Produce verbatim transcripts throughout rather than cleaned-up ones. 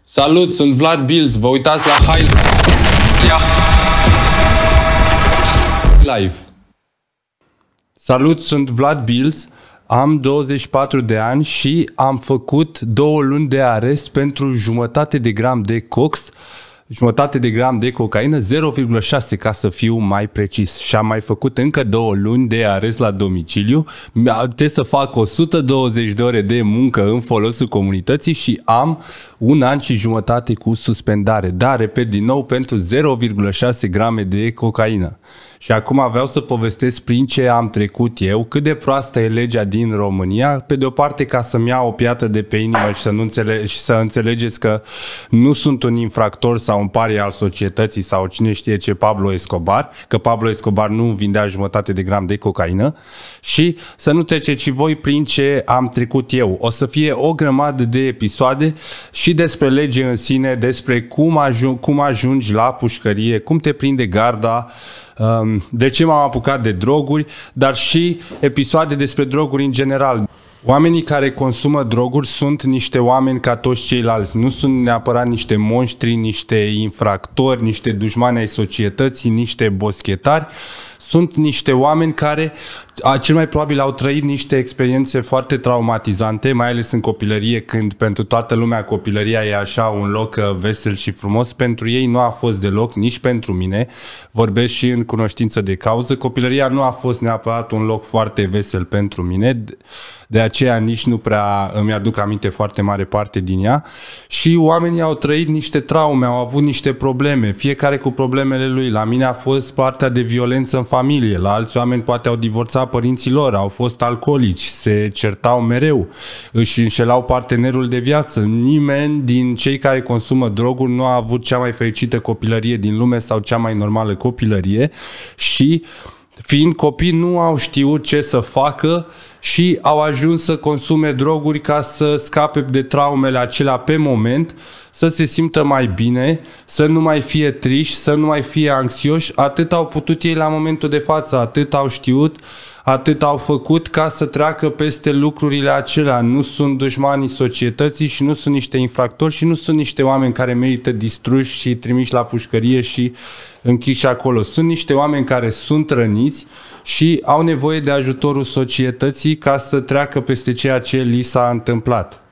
Salut, sunt Vlad Bilz, vă uitați la High Live. Salut, sunt Vlad Bilz, am douăzeci și patru de ani și am făcut două luni de arest pentru jumătate de gram de cox, jumătate de gram de cocaină, zero virgulă șase ca să fiu mai precis. Și am mai făcut încă două luni de arest la domiciliu. Trebuie să fac o sută douăzeci de ore de muncă în folosul comunității și am un an și jumătate cu suspendare. Dar, repet din nou, pentru zero virgulă șase grame de cocaină. Și acum vreau să povestesc prin ce am trecut eu, cât de proastă e legea din România, pe de o parte ca să-mi iau o piatră de pe inimă și să, nu înțele- și să înțelegeți că nu sunt un infractor sau un paria al societății sau cine știe ce Pablo Escobar, că Pablo Escobar nu vindea jumătate de gram de cocaină, și să nu treceți și voi prin ce am trecut eu. O să fie o grămadă de episoade și despre lege în sine, despre cum, ajung, cum ajungi la pușcărie, cum te prinde garda, de ce m-am apucat de droguri, dar și episoade despre droguri în general. Oamenii care consumă droguri sunt niște oameni ca toți ceilalți. Nu sunt neapărat niște monștri, niște infractori, niște dușmani ai societății, niște boschetari. Sunt niște oameni care cel mai probabil au trăit niște experiențe foarte traumatizante, mai ales în copilărie, când pentru toată lumea copilăria e așa un loc vesel și frumos. Pentru ei nu a fost deloc, nici pentru mine. Vorbesc și în cunoștință de cauză. Copilăria nu a fost neapărat un loc foarte vesel pentru mine. De aceea nici nu prea îmi aduc aminte foarte mare parte din ea. Și oamenii au trăit niște traume, au avut niște probleme, fiecare cu problemele lui. La mine a fost partea de violență în familie, la alți oameni poate au divorțat părinții lor, au fost alcoolici, se certau mereu, își înșelau partenerul de viață. Nimeni din cei care consumă droguri nu a avut cea mai fericită copilărie din lume sau cea mai normală copilărie și fiind copii nu au știut ce să facă și au ajuns să consume droguri ca să scape de traumele acelea pe moment, să se simtă mai bine, să nu mai fie triști, să nu mai fie anxioși. Atât au putut ei la momentul de față, atât au știut, atât au făcut ca să treacă peste lucrurile acelea. Nu sunt dușmanii societății și nu sunt niște infractori și nu sunt niște oameni care merită distruși și trimiși la pușcărie și închiși acolo. Sunt niște oameni care sunt răniți și au nevoie de ajutorul societății ca să treacă peste ceea ce li s-a întâmplat.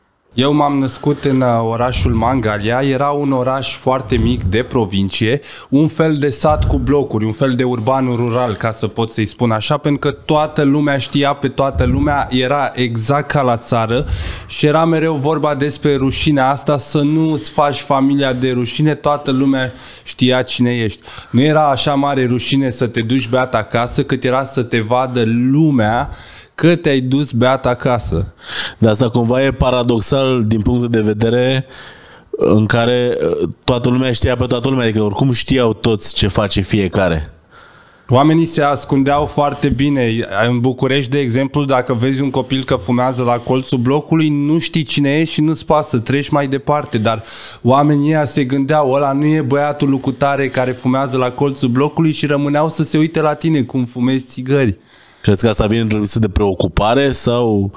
Eu m-am născut în orașul Mangalia, era un oraș foarte mic de provincie, un fel de sat cu blocuri, un fel de urban rural, ca să pot să-i spun așa, pentru că toată lumea știa pe toată lumea, era exact ca la țară și era mereu vorba despre rușinea asta, să nu îți faci familia de rușine, toată lumea știa cine ești. Nu era așa mare rușine să te duci beat acasă, cât era să te vadă lumea că te-ai dus beat acasă. De asta cumva e paradoxal din punctul de vedere în care toată lumea știa pe toată lumea, adică oricum știau toți ce face fiecare. Oamenii se ascundeau foarte bine. În București, de exemplu, dacă vezi un copil că fumează la colțul blocului, nu știi cine e și nu-ți pasă, treci mai departe. Dar oamenii ăia se gândeau, ăla nu e băiatul lui cutare care fumează la colțul blocului, și rămâneau să se uite la tine cum fumezi țigări. Crezi că asta vine într-o lipsă de preocupare sau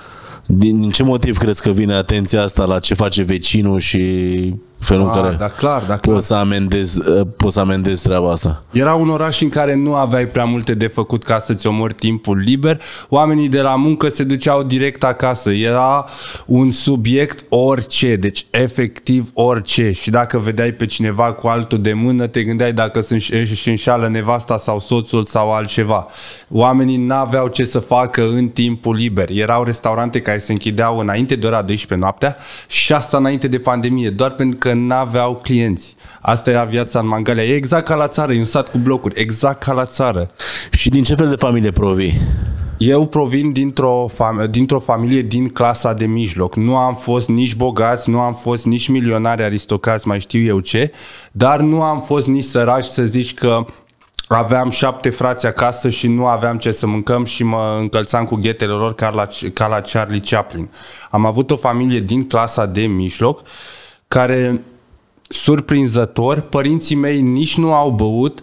din ce motiv crezi că vine atenția asta la ce face vecinul și felul în care da, clar, da, clar. poți să amendezi, poți să amendezi treaba asta? Era un oraș în care nu aveai prea multe de făcut ca să-ți omori timpul liber. Oamenii de la muncă se duceau direct acasă. Era un subiect orice, deci efectiv orice. Și dacă vedeai pe cineva cu altul de mână, te gândeai dacă își înșală nevasta sau soțul sau altceva. Oamenii n-aveau ce să facă în timpul liber. Erau restaurante care se închideau înainte de ora douăsprezece noaptea și asta înainte de pandemie, doar pentru că n-aveau clienți. Asta era viața în Mangalia. E exact ca la țară, e un sat cu blocuri, exact ca la țară. Și din ce fel de familie provii? Eu provin dintr-o fam- dintr-o familie din clasa de mijloc. Nu am fost nici bogați, nu am fost nici milionari aristocrați, mai știu eu ce, dar nu am fost nici săraci, să zici că aveam șapte frați acasă și nu aveam ce să mâncăm și mă încălțam cu ghetele lor ca la, ca la Charlie Chaplin. Am avut o familie din clasa de mijloc care, surprinzător, părinții mei nici nu au băut,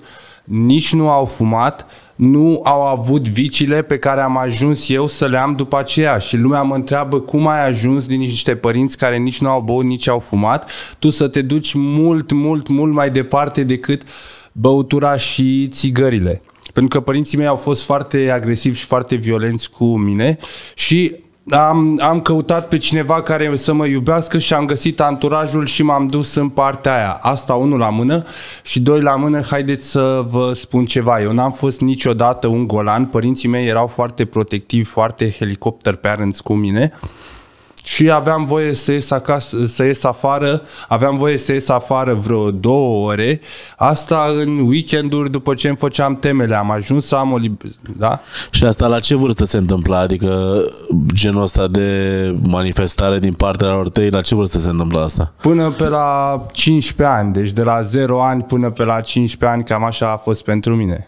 nici nu au fumat, nu au avut viciile pe care am ajuns eu să le am după aceea. Și lumea mă întreabă cum ai ajuns din niște părinți care nici nu au băut, nici au fumat, tu să te duci mult, mult, mult mai departe decât băutura și țigările. Pentru că părinții mei au fost foarte agresivi și foarte violenți cu mine și am, am căutat pe cineva care să mă iubească și am găsit anturajul și m-am dus în partea aia. Asta unul la mână și doi la mână, haideți să vă spun ceva. Eu n-am fost niciodată un golan, părinții mei erau foarte protectivi, foarte helicopter parents cu mine. Și aveam voie să ies acasă, să ies afară, aveam voie să ies afară vreo două ore, asta în weekenduri după ce îmi făceam temele, am ajuns să am o libertate, da? Și asta la ce vârstă se întâmpla? Adică genul ăsta de manifestare din partea lor tăi, la ce vârstă se întâmplă asta? Până pe la cincisprezece ani, deci de la zero ani până pe la cincisprezece ani, cam așa a fost pentru mine.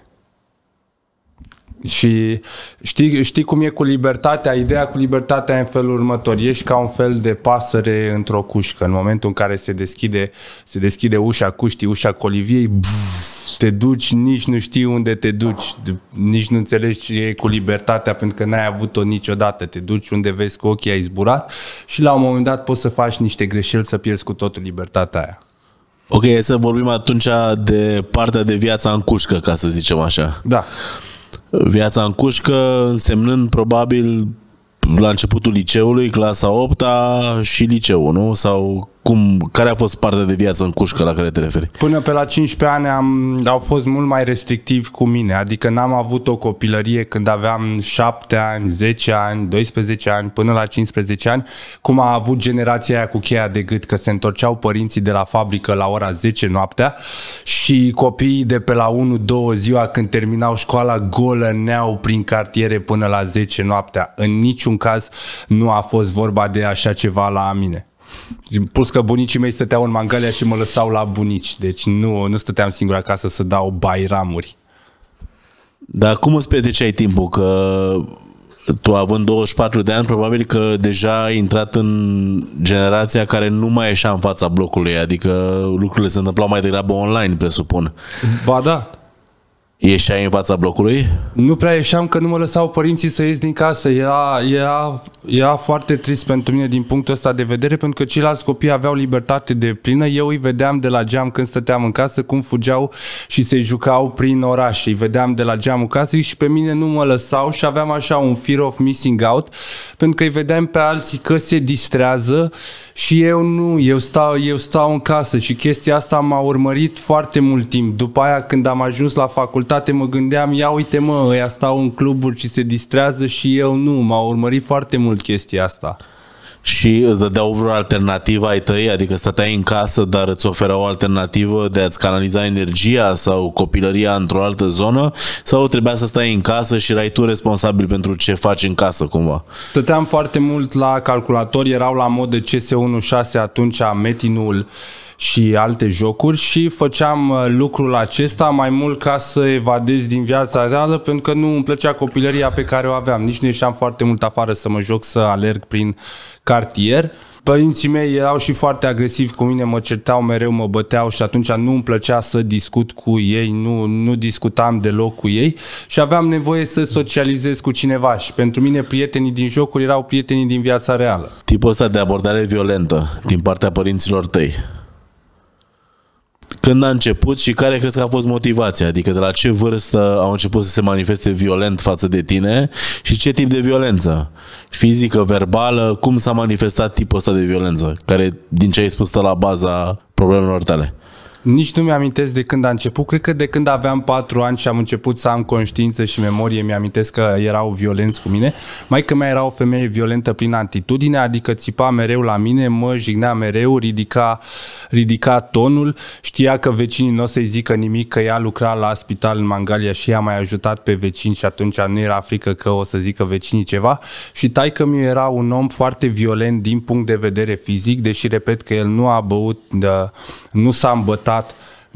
Și știi, știi cum e cu libertatea? Ideea cu libertatea e în felul următor. Ești ca un fel de pasăre într-o cușcă. În momentul în care se deschide, se deschide ușa cuștii, ușa coliviei, buf, te duci, nici nu știi unde te duci. Nici nu înțelegi ce e cu libertatea pentru că n-ai avut-o niciodată. Te duci unde vezi cu ochii ai zburat și la un moment dat poți să faci niște greșeli să pierzi cu totul libertatea aia. Ok, să vorbim atunci de partea de viața în cușcă, ca să zicem așa. Da. Viața în cușcă însemnând probabil la începutul liceului, clasa a opta și liceul, nu? Sau cum, care a fost partea de viață în cușcă la care te referi? Până pe la cincisprezece ani am, au fost mult mai restrictivi cu mine, adică n-am avut o copilărie când aveam șapte ani, zece ani, doisprezece ani, până la cincisprezece ani, cum a avut generația aia cu cheia de gât, că se întorceau părinții de la fabrică la ora zece noaptea și copiii de pe la unu două ziua când terminau școala golăneau prin cartiere până la zece noaptea. În niciun caz nu a fost vorba de așa ceva la mine. Plus că bunicii mei stăteau în Mangalia și mă lăsau la bunici, deci nu, nu stăteam singur acasă să dau bairamuri. Dar cum îți petreceai timpul? Că tu având douăzeci și patru de ani, probabil că deja ai intrat în generația care nu mai ieșea în fața blocului, adică lucrurile se întâmplau mai degrabă online, presupun. Ba da. Ieșeai în fața blocului? Nu prea ieșeam că nu mă lăsau părinții să ies din casă. Era, era, era foarte trist pentru mine din punctul ăsta de vedere, pentru că ceilalți copii aveau libertate de plină. Eu îi vedeam de la geam când stăteam în casă cum fugeau și se jucau prin oraș. Îi vedeam de la geamul casei și pe mine nu mă lăsau și aveam așa un fear of missing out, pentru că îi vedeam pe alții că se distrează și eu nu. Eu stau, eu stau în casă și chestia asta m-a urmărit foarte mult timp. După aia când am ajuns la facultate mă gândeam, ia uite mă, ăia stau în cluburi și se distrează și eu nu. M-a urmărit foarte mult chestia asta. Și îți dădeau vreo alternativă ai tăi? Adică stăteai în casă, dar îți oferă o alternativă de a-ți canaliza energia sau copilăria într-o altă zonă? Sau trebuia să stai în casă și erai tu responsabil pentru ce faci în casă cumva? Stăteam foarte mult la calculator, erau la modă C S unu șase atunci, Metinul și alte jocuri și făceam lucrul acesta mai mult ca să evadez din viața reală, pentru că nu îmi plăcea copilăria pe care o aveam. Nici nu ieșeam foarte mult afară să mă joc, să alerg prin cartier. Părinții mei erau și foarte agresivi cu mine, mă certau mereu, mă băteau și atunci nu îmi plăcea să discut cu ei, nu, nu discutam deloc cu ei și aveam nevoie să socializez cu cineva și pentru mine prietenii din jocuri erau prietenii din viața reală. Tipul ăsta de abordare violentă din partea părinților tăi, când a început și care crezi că a fost motivația? Adică de la ce vârstă au început să se manifeste violent față de tine și ce tip de violență? Fizică, verbală? Cum s-a manifestat tipul ăsta de violență? Care, din ce ai spus, stă la baza problemelor tale? Nici nu mi-amintesc de când a început. Cred că de când aveam patru ani și am început să am conștiință și memorie, mi-amintesc că erau violenți cu mine. Maică mea era o femeie violentă prin atitudine, adică țipa mereu la mine, mă jignea mereu, ridica, ridica tonul, știa că vecinii nu o să-i zică nimic, că ea lucra la spital în Mangalia și ea a mai ajutat pe vecini și atunci nu era frică că o să zică vecinii ceva. Și taică-miu era un om foarte violent din punct de vedere fizic, deși repet că el nu a băut, nu s-a îmbătat,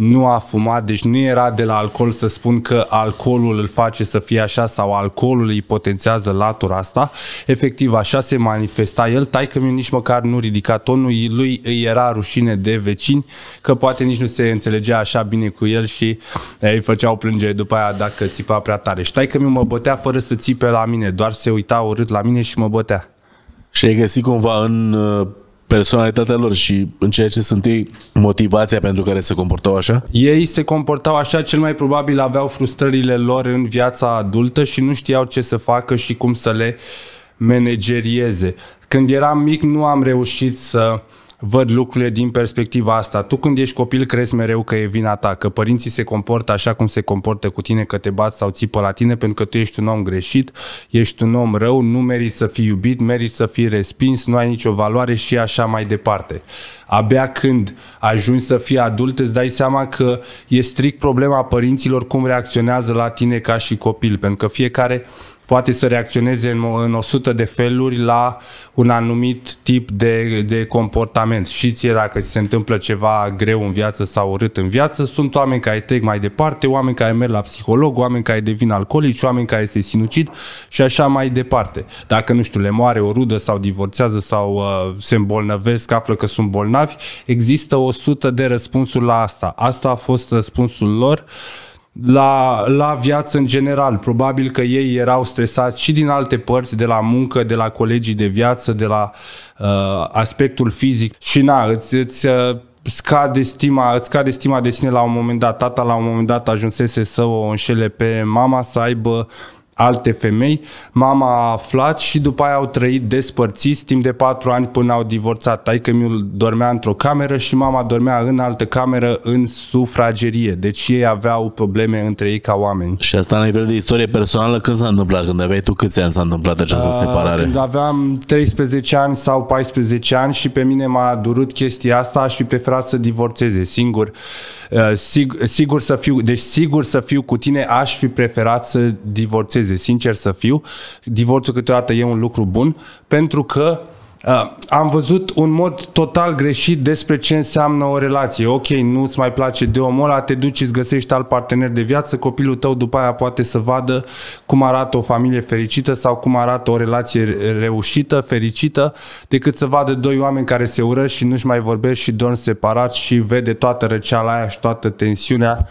nu a fumat, deci nu era de la alcool să spun că alcoolul îl face să fie așa sau alcoolul îi potențează latura asta. Efectiv, așa se manifesta el. Taică-miu nici măcar nu ridica tonul, lui îi era rușine de vecini, că poate nici nu se înțelegea așa bine cu el și îi făceau plângere după aia dacă țipa prea tare. Și taică-miu mă bătea fără să țipe la mine, doar se uita urât la mine și mă bătea. Și ai găsit cumva în personalitatea lor și în ceea ce sunt ei motivația pentru care se comportau așa? Ei se comportau așa, cel mai probabil aveau frustrările lor în viața adultă și nu știau ce să facă și cum să le managerieze. Când eram mic nu am reușit să văd lucrurile din perspectiva asta. Tu când ești copil crezi mereu că e vina ta, că părinții se comportă așa cum se comportă cu tine, că te bat sau țipă la tine pentru că tu ești un om greșit, ești un om rău, nu meriți să fii iubit, meriți să fii respins, nu ai nicio valoare și așa mai departe. Abia când ajungi să fii adult îți dai seama că e strict problema părinților cum reacționează la tine ca și copil, pentru că fiecare poate să reacționeze în, în o sută de feluri la un anumit tip de, de comportament. Și ție dacă ți se întâmplă ceva greu în viață sau urât în viață, sunt oameni care trec mai departe, oameni care merg la psiholog, oameni care devin alcoolici, oameni care se sinucid și așa mai departe. Dacă, nu știu, le moare o rudă sau divorțează sau uh, se îmbolnăvesc, află că sunt bolnavi, există o sută de răspunsuri la asta. Asta a fost răspunsul lor La, la viață în general. Probabil că ei erau stresați și din alte părți, de la muncă, de la colegii de viață, de la uh, aspectul fizic și na, îți, îți uh, scade stima, îți scade stima de sine la un moment dat. Tata la un moment dat ajunsese să o înșele pe mama, să aibă alte femei. Mama a aflat și după aia au trăit despărțiți timp de patru ani până au divorțat. Taică-miul dormea într-o cameră și mama dormea în altă cameră în sufragerie. Deci ei aveau probleme între ei ca oameni. Și asta la nivel de istorie personală când s-a întâmplat? Când aveai tu câți ani s-a întâmplat această uh, separare? Când aveam treisprezece ani sau paisprezece ani și pe mine m-a durut chestia asta, aș fi preferat să divorțeze singur. Uh, sig sigur să fiu, deci sigur să fiu cu tine, aș fi preferat să divorțeze. Sincer să fiu, divorțul câteodată e un lucru bun, pentru că uh, am văzut un mod total greșit despre ce înseamnă o relație. Ok, nu-ți mai place de omul ăla, te duci, îți găsești alt partener de viață, copilul tău după aia poate să vadă cum arată o familie fericită sau cum arată o relație reușită, fericită, decât să vadă doi oameni care se urăsc și nu-și mai vorbesc și dorm separat și vede toată răceala aia și toată tensiunea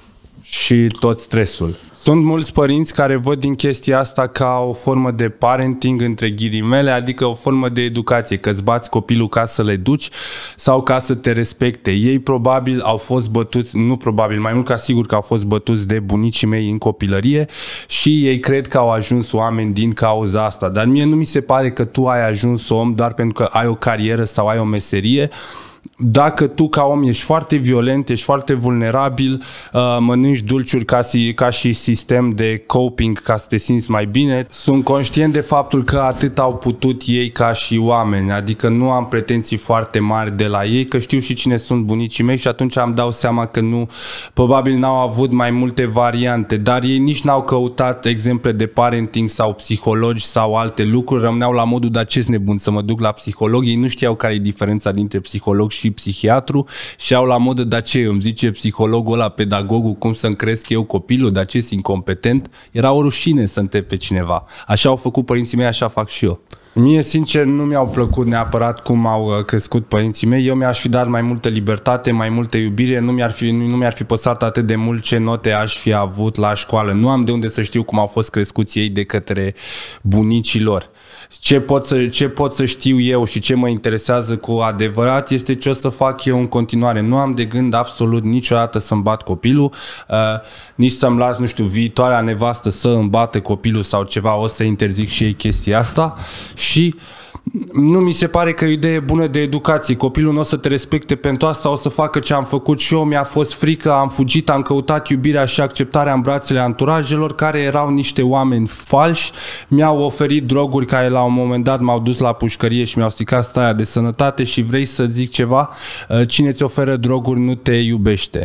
și tot stresul. Sunt mulți părinți care văd din chestia asta ca o formă de parenting între ghilimele, adică o formă de educație, că îți bați copilul ca să le duci sau ca să te respecte. Ei probabil au fost bătuți, nu probabil, mai mult ca sigur că au fost bătuți de bunicii mei în copilărie și ei cred că au ajuns oameni din cauza asta. Dar mie nu mi se pare că tu ai ajuns om doar pentru că ai o carieră sau ai o meserie. Dacă tu ca om ești foarte violent, ești foarte vulnerabil, uh, mănânci dulciuri ca, si, ca și sistem de coping ca să te simți mai bine, sunt conștient de faptul că atât au putut ei ca și oameni, adică nu am pretenții foarte mari de la ei, că știu și cine sunt bunicii mei și atunci am dau seama că nu, probabil n-au avut mai multe variante, dar ei nici n-au căutat exemple de parenting sau psihologi sau alte lucruri, rămâneau la modul, dar ce-s nebun să mă duc la psiholog, ei nu știau care e diferența dintre psiholog și psihiatru și au la modă, dar ce îmi zice psihologul ăla, pedagogul, cum să-mi cresc eu copilul, dar ce-s incompetent? Era o rușine să întreb pe cineva. Așa au făcut părinții mei, așa fac și eu. Mie, sincer, nu mi-au plăcut neapărat cum au crescut părinții mei. Eu mi-aș fi dat mai multă libertate, mai multă iubire, nu mi-ar fi, nu mi-ar fi păsat atât de mult ce note aș fi avut la școală. Nu am de unde să știu cum au fost crescuți ei de către bunicii lor. Ce pot, să, ce pot să știu eu și ce mă interesează cu adevărat este ce o să fac eu în continuare. Nu am de gând absolut niciodată să-mi bat copilul, uh, nici să-mi las, nu știu, viitoarea nevastă să îmi bată copilul sau ceva, o să interzic și ei chestia asta și nu mi se pare că e o idee bună de educație. Copilul nu o să te respecte pentru asta, o să facă ce am făcut și eu, mi-a fost frică, am fugit, am căutat iubirea și acceptarea în brațele anturajelor care erau niște oameni falși, mi-au oferit droguri care la un moment dat m-au dus la pușcărie și mi-au stricat starea de sănătate și vrei să zic ceva, cine îți oferă droguri nu te iubește.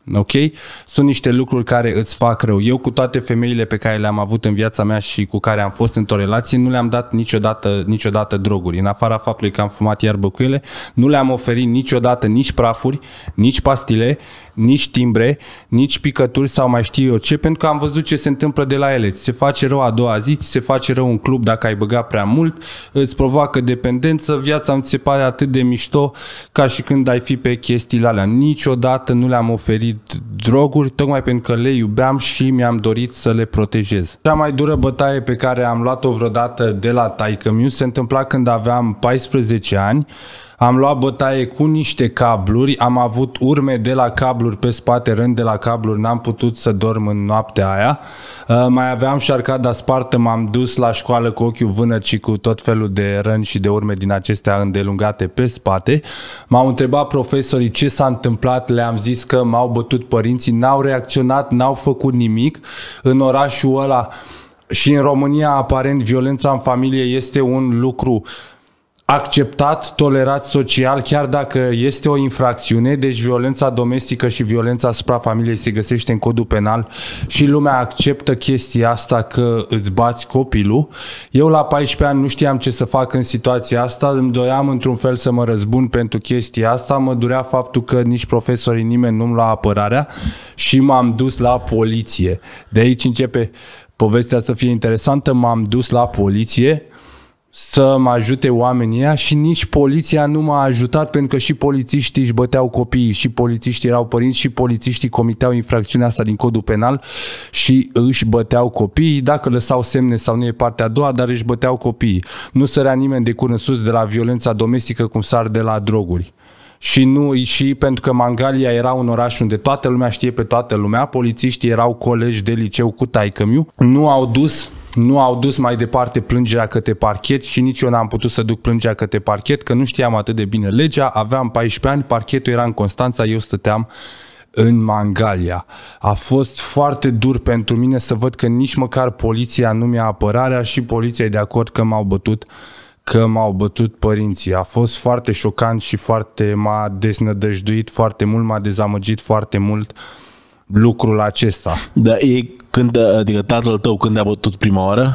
Ok? Sunt niște lucruri care îți fac rău. Eu cu toate femeile pe care le-am avut în viața mea și cu care am fost într-o relație, nu le-am dat niciodată, niciodată droguri. În afara faptului că am fumat iarbă cu ele, nu le-am oferit niciodată nici prafuri, nici pastile, nici timbre, nici picături sau mai știu eu ce, pentru că am văzut ce se întâmplă de la ele. Ți se face rău a doua zi, ți se face rău un club dacă ai băgat prea mult, îți provoacă dependență, viața îmi se pare atât de mișto ca și când ai fi pe chestiile alea. Niciodată nu le-am oferit droguri, tocmai pentru că le iubeam și mi-am dorit să le protejez. Cea mai dură bătaie pe care am luat-o vreodată de la taică-miu se întâmpla când aveam paisprezece ani. Am luat bătaie cu niște cabluri, am avut urme de la cabluri pe spate, rând de la cabluri, n-am putut să dorm în noaptea aia. Uh, mai aveam și arcada spartă, m-am dus la școală cu ochiul vânăt și cu tot felul de răni și de urme din acestea îndelungate pe spate. M-au întrebat profesorii ce s-a întâmplat, le-am zis că m-au bătut părinții, n-au reacționat, n-au făcut nimic. În orașul ăla și în România, aparent, violența în familie este un lucru acceptat, tolerat social, chiar dacă este o infracțiune, deci violența domestică și violența asupra familiei se găsește în codul penal și lumea acceptă chestia asta că îți bați copilul. Eu la paisprezece ani nu știam ce să fac în situația asta, îmi doream într-un fel să mă răzbun pentru chestia asta, mă durea faptul că nici profesorii, nimeni nu-mi lua apărarea și m-am dus la poliție. De aici începe povestea să fie interesantă, m-am dus la poliție să mă ajute oamenii ăia și nici poliția nu m-a ajutat pentru că și polițiștii își băteau copiii, și polițiștii erau părinți și polițiștii comiteau infracțiunea asta din codul penal și își băteau copiii, dacă lăsau semne sau nu e partea a doua, dar își băteau copiii. Nu sărea nimeni de cur în sus de la violența domestică cum sar de la droguri. Și nu și pentru că Mangalia era un oraș unde toată lumea știe pe toată lumea, polițiștii erau colegi de liceu cu taică-miu, nu au dus Nu au dus mai departe plângerea către parchet și nici eu n-am putut să duc plângerea către parchet, că nu știam atât de bine legea, aveam paisprezece ani, parchetul era în Constanța, eu stăteam în Mangalia. A fost foarte dur pentru mine să văd că nici măcar poliția nu mi-a apărarea și poliția e de acord că m-au bătut că m-au bătut părinții. A fost foarte șocant și foarte m-a deznădăjduit foarte mult, m-a dezamăgit foarte mult lucrul acesta. Da, e când, adică tatăl tău când a bătut prima oară?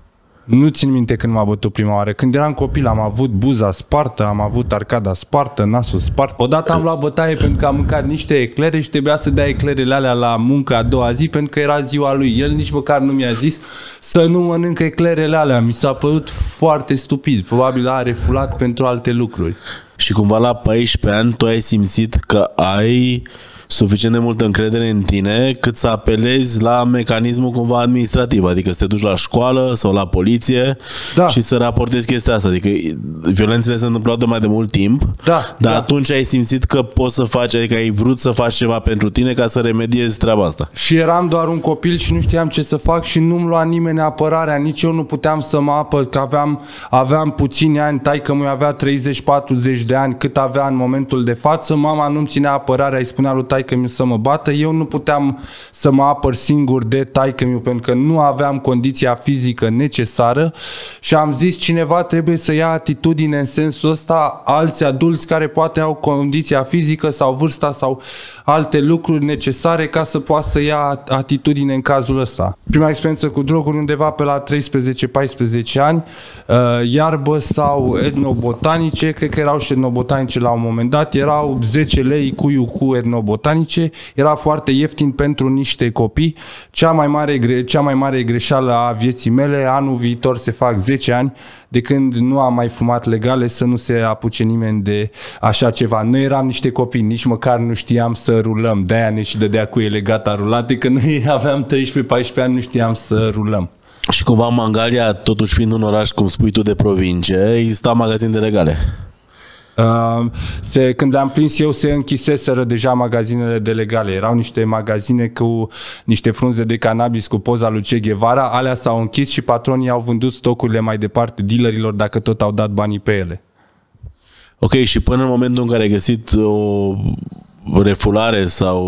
Nu țin minte când m-a bătut prima oară. Când eram copil am avut buza spartă, am avut arcada spartă, nasul spart. Odată am luat bătaie pentru că am mâncat niște eclere și trebuia să dea eclerele alea la muncă a doua zi pentru că era ziua lui. El nici măcar nu mi-a zis să nu mănânc eclerele alea. Mi s-a părut foarte stupid. Probabil a refulat pentru alte lucruri. Și cumva la paisprezece ani tu ai simțit că ai suficient de multă încredere în tine cât să apelezi la mecanismul cumva administrativ, adică să te duci la școală sau la poliție, da, și să raportezi chestia asta. Adică violențele se întâmplau de mai de mult timp, da, dar da. Atunci ai simțit că poți să faci, adică ai vrut să faci ceva pentru tine ca să remediezi treaba asta. Și eram doar un copil și nu știam ce să fac și nu-mi lua nimeni apărarea, nici eu nu puteam să mă apăr, că aveam, aveam puțini ani, taică-mi avea treizeci patruzeci de ani cât avea în momentul de față, mama nu-mi ținea apărarea, îi spunea lui taică-miu să mă bată, eu nu puteam să mă apăr singur de taică-miu pentru că nu aveam condiția fizică necesară și am zis cineva trebuie să ia atitudine în sensul ăsta, alți adulți care poate au condiția fizică sau vârsta sau alte lucruri necesare ca să poată să ia atitudine în cazul ăsta. Prima experiență cu droguri undeva pe la treisprezece paisprezece ani, iarbă sau etnobotanice, cred că erau și etnobotanice la un moment dat, erau zece lei cuiu cu etnobotanice, era foarte ieftin pentru niște copii. Cea mai mare, cea mai mare greșeală a vieții mele, anul viitor se fac zece ani de când nu am mai fumat legale, să nu se apuce nimeni de așa ceva. Noi eram niște copii, nici măcar nu știam să rulăm, de-aia ne și dădea cu ele gata rulate, că noi aveam treisprezece paisprezece ani, nu știam să rulăm. Și cumva Mangalia, totuși fiind un oraș, cum spui tu, de provincie, exista magazin de legale. Uh, se, când am prins eu, se închiseseră deja magazinele de legale. Erau niște magazine cu niște frunze de cannabis cu poza lui Che Guevara, alea s-au închis și patronii au vândut stocurile mai departe dealerilor dacă tot au dat banii pe ele. Ok, și până în momentul în care ai găsit o refulare sau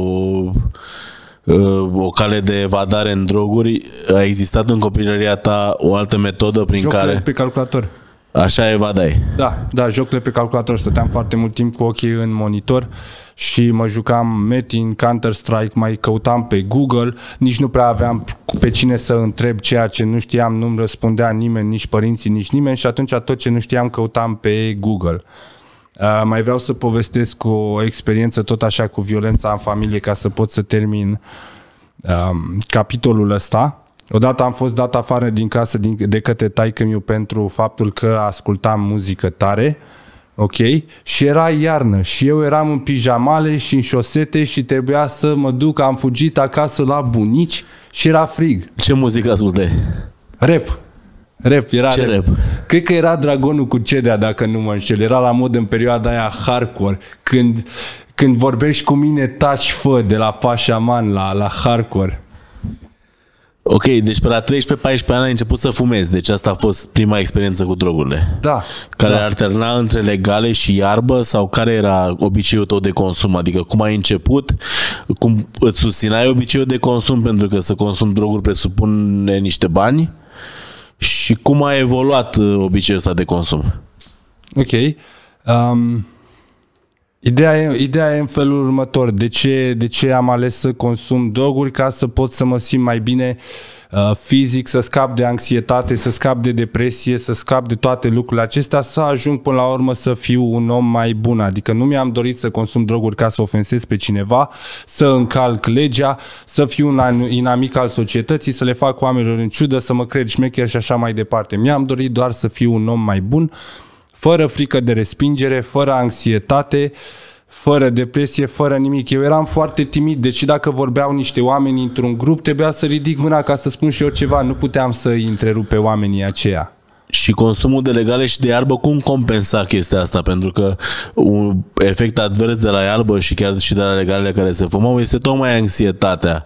o cale de evadare în droguri, a existat în copilăria ta o altă metodă prin Jocurile care... pe calculator. Așa evadai. Da, da, jocurile pe calculator. Stăteam foarte mult timp cu ochii în monitor și mă jucam Metin, Counter-Strike, mai căutam pe Google, nici nu prea aveam pe cine să întreb ceea ce nu știam, nu-mi răspundea nimeni, nici părinții, nici nimeni și atunci tot ce nu știam căutam pe Google. Uh, mai vreau să povestesc o experiență tot așa cu violența în familie ca să pot să termin uh, capitolul ăsta. Odată am fost dat afară din casă din, de către taică-miu pentru faptul că ascultam muzică tare, ok? Și era iarnă și eu eram în pijamale și în șosete și trebuia să mă duc, am fugit acasă la bunici și era frig. Ce muzică ascultai? Rap. Rap, era Ce rap. rap? Cred că era Dragonul cu Cedea, dacă nu mă înșel. Era la mod în perioada aia hardcore, când, când vorbești cu mine taci fă de la Pașaman la, la hardcore. Ok, deci pe la treisprezece paisprezece ani ai început să fumezi, deci asta a fost prima experiență cu drogurile. Da. Care da. alterna între legale și iarbă sau care era obiceiul tău de consum? Adică cum ai început, cum îți susțineai obiceiul de consum, pentru că să consumi droguri presupune niște bani, și cum a evoluat obiceiul ăsta de consum? Ok. Um, ideea, e, ideea e în felul următor. De ce, de ce am ales să consum droguri? Ca să pot să mă simt mai bine uh, fizic, să scap de anxietate, să scap de depresie, să scap de toate lucrurile acestea, să ajung până la urmă să fiu un om mai bun. Adică nu mi-am dorit să consum droguri ca să ofensez pe cineva, să încalc legea, să fiu un inamic al societății, să le fac oamenilor în ciudă, să mă cred șmecher și așa mai departe. Mi-am dorit doar să fiu un om mai bun, fără frică de respingere, fără anxietate, fără depresie, fără nimic. Eu eram foarte timid, deci dacă vorbeau niște oameni într-un grup, trebuia să ridic mâna ca să spun și eu ceva. Nu puteam să îi întrerup pe oamenii aceia. Și consumul de legale și de iarbă, cum compensa chestia asta? Pentru că un efect advers de la iarbă și chiar și de la legalele care se fumau este tocmai anxietatea.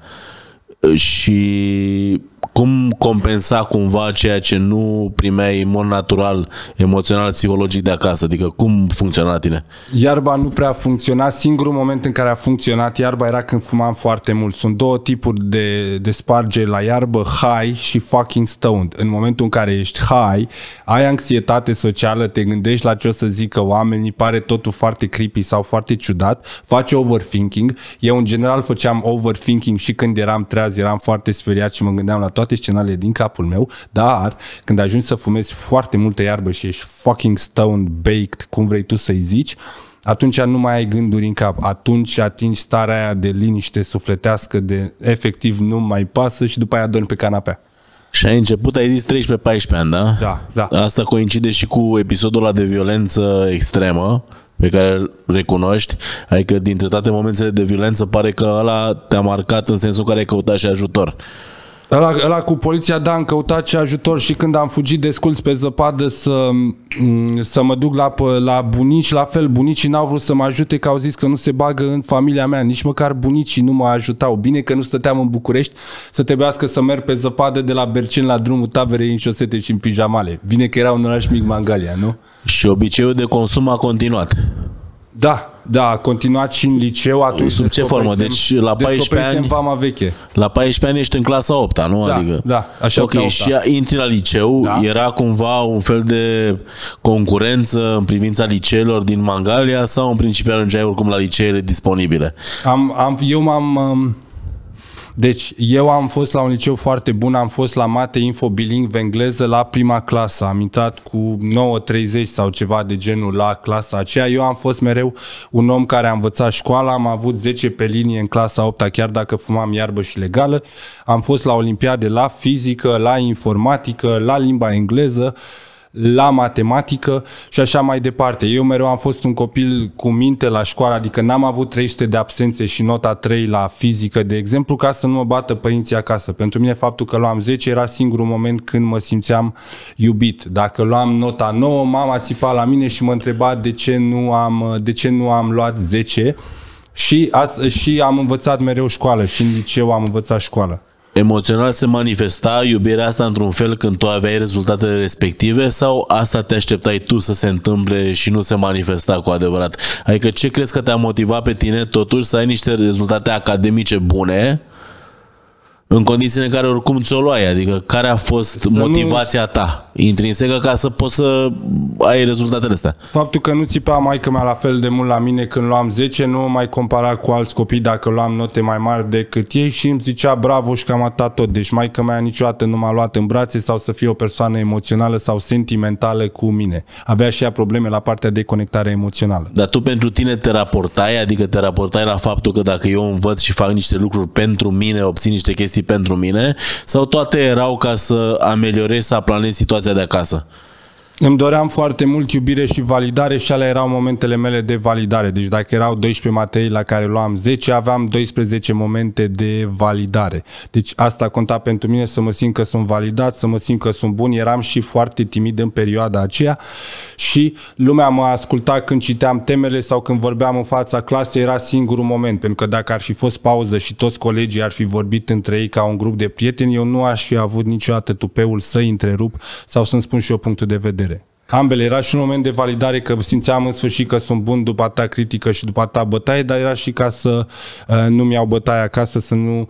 Și cum compensa cumva ceea ce nu primeai în mod natural, emoțional, psihologic de acasă? Adică cum funcționa la tine? Iarba nu prea funcționa. Singurul moment în care a funcționat iarba era când fumam foarte mult. Sunt două tipuri de, de spargeri la iarbă, high și fucking stoned. În momentul în care ești high, ai anxietate socială, te gândești la ce o să zică oamenii, pare totul foarte creepy sau foarte ciudat, faci overthinking. Eu în general făceam overthinking și când eram treaz, eram foarte speriat și mă gândeam la toate scenariile din capul meu, dar când ajungi să fumezi foarte multă iarbă și ești fucking stoned, baked, cum vrei tu să-i zici, atunci nu mai ai gânduri în cap. Atunci atingi starea aia de liniște sufletească, de efectiv nu mai pasă și după aia dormi pe canapea. Și ai început, ai zis treisprezece paisprezece ani, da? Da, da. Asta coincide și cu episodul ăla de violență extremă pe care îl recunoști, adică dintre toate momentele de violență pare că ăla te-a marcat în sensul în care ai căutat și ajutor. Ăla, ăla cu poliția, da, am căutat și ajutor și când am fugit de sculți pe zăpadă să, să mă duc la, la bunici, la fel, bunicii n-au vrut să mă ajute, că au zis că nu se bagă în familia mea, nici măcar bunicii nu mă ajutau. Bine că nu stăteam în București să trebuiască să merg pe zăpadă de la Berceni la drumul Taberei în șosete și în pijamale. Bine că era un oraș mic, Mangalia, nu? Și obiceiul de consum a continuat. Da, da, a continuat și în liceu. Atunci sub ce formă? Deci la paisprezece ani, Vama Veche. La paisprezece ani ești în clasa a opta, nu? Da, adică, da, așa. Ok, și intri la liceu, da. Era cumva un fel de concurență în privința liceelor din Mangalia sau în principiu ajungeai oricum la liceele disponibile? Am, am, eu m-am... Um... Deci, eu am fost la un liceu foarte bun, am fost la mate info bilingv engleză la prima clasă, am intrat cu nouă treizeci sau ceva de genul la clasa aceea. Eu am fost mereu un om care a învățat școala, am avut zece pe linie în clasa a opta, chiar dacă fumam iarbă și legală. Am fost la olimpiade la fizică, la informatică, la limba engleză, la matematică și așa mai departe. Eu mereu am fost un copil cu minte la școală, adică n-am avut trei sute de absențe și nota trei la fizică, de exemplu, ca să nu mă bată părinții acasă. Pentru mine faptul că luam zece era singurul moment când mă simțeam iubit. Dacă luam nota nouă, mama țipa la mine și mă întreba de ce nu am, de ce nu am luat zece și, și am învățat mereu școală și în liceu am învățat școală. Emoțional se manifesta iubirea asta într-un fel când tu aveai rezultatele respective sau asta te așteptai tu să se întâmple și nu se manifesta cu adevărat? Adică ce crezi că te-a motivat pe tine totuși să ai niște rezultate academice bune În condițiile în care oricum ți-o luai, adică care a fost să motivația nu... ta intrinsecă ca să poți să ai rezultatele astea? Faptul că nu țipea maică-mea la fel de mult la mine când luam zece, nu mă mai compara cu alți copii dacă luam note mai mari decât ei și îmi zicea bravo și cam atât tot. Deci maică-mea niciodată nu m-a luat în brațe sau să fie o persoană emoțională sau sentimentală cu mine. Avea și ea probleme la partea de conectare emoțională. Dar tu pentru tine te raportai, adică te raportai la faptul că dacă eu învăț și fac niște lucruri pentru mine, obțin niște chestii pentru mine, sau toate erau ca să ameliorezi, să aplanezi situația de acasă? Îmi doream foarte mult iubire și validare și alea erau momentele mele de validare. Deci dacă erau doisprezece materii la care luam zece, aveam doisprezece momente de validare. Deci asta conta pentru mine, să mă simt că sunt validat, să mă simt că sunt bun. Eram și foarte timid în perioada aceea și lumea mă asculta când citeam temele sau când vorbeam în fața clasei, era singurul moment. Pentru că dacă ar fi fost pauză și toți colegii ar fi vorbit între ei ca un grup de prieteni, eu nu aș fi avut niciodată tupeul să-i întrerup sau să-mi spun și eu punctul de vedere. Ambele. Era și un moment de validare că simțeam în sfârșit că sunt bun după ta critică și după ta bătaie, dar era și ca să uh, nu-mi iau bătaie acasă, să nu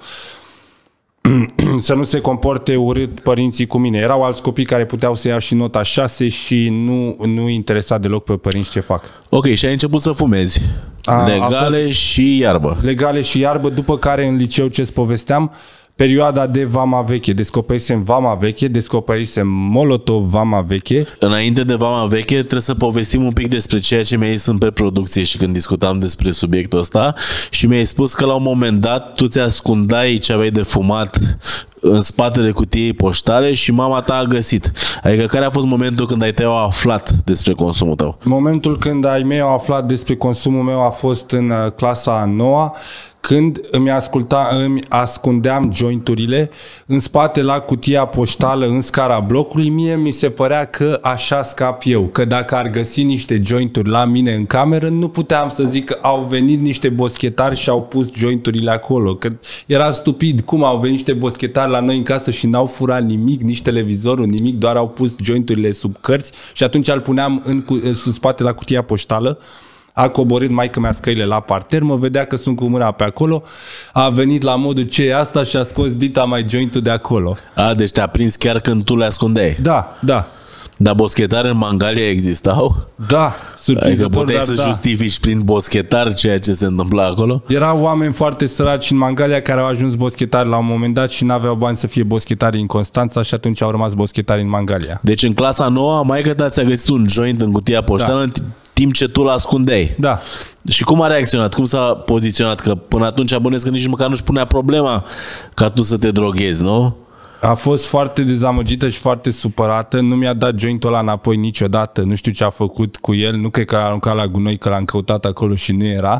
să nu se comporte urât părinții cu mine. Erau alți copii care puteau să ia și nota șase și nu, nu interesa deloc pe părinți ce fac. Ok, și ai început să fumezi. A, legale a și iarbă. Legale și iarbă, după care în liceu, ce-ți povesteam, perioada de Vama Veche. Descoperisem Vama Veche, descoperisem Molotov Vama Veche. Înainte de Vama Veche trebuie să povestim un pic despre ceea ce mi-ai zis în preproducție și când discutam despre subiectul ăsta și mi-ai spus că la un moment dat tu ți-ascundai ce aveai de fumat în spatele cutiei poștale și mama ta a găsit. Adică care a fost momentul când ai tăi au aflat despre consumul tău? Momentul când ai mei au aflat despre consumul meu a fost în clasa a noua, când îmi, asculta, îmi ascundeam jointurile în spate la cutia poștală în scara blocului. Mie mi se părea că așa scap eu, că dacă ar găsi niște jointuri la mine în cameră, nu puteam să zic că au venit niște boschetari și au pus jointurile acolo, că era stupid. Cum au venit niște boschetari la noi în casă și n-au furat nimic, nici televizorul, nimic, doar au pus jointurile sub cărți și atunci îl puneam în, în spate la cutia poștală. A coborât maică-mea scările la parter, mă vedea că sunt cu mâna pe acolo, a venit la modul ce e asta și a scos dita mai jointul de acolo. A, deci te-a prins chiar când tu le ascundeai. Da, da. Dar boschetari în Mangalia existau? Da, surprinzător, adică puteai dar să da. justifici prin boschetar ceea ce se întâmpla acolo? Erau oameni foarte săraci în Mangalia care au ajuns boschetari la un moment dat și n-aveau bani să fie boschetari în Constanța și atunci au rămas boschetari în Mangalia. Deci în clasa nouă, maică ta ți-a găsit un joint în cutia poștală, da, în timp ce tu l-ascundeai. Da. Și cum a reacționat? Cum s-a poziționat? Că până atunci bănuiesc că nici măcar nu-și punea problema ca tu să te droghezi, nu? A fost foarte dezamăgită și foarte supărată. Nu mi-a dat jointul ăla înapoi niciodată. Nu știu ce a făcut cu el. Nu cred că a aruncat la gunoi, că l-am căutat acolo și nu era.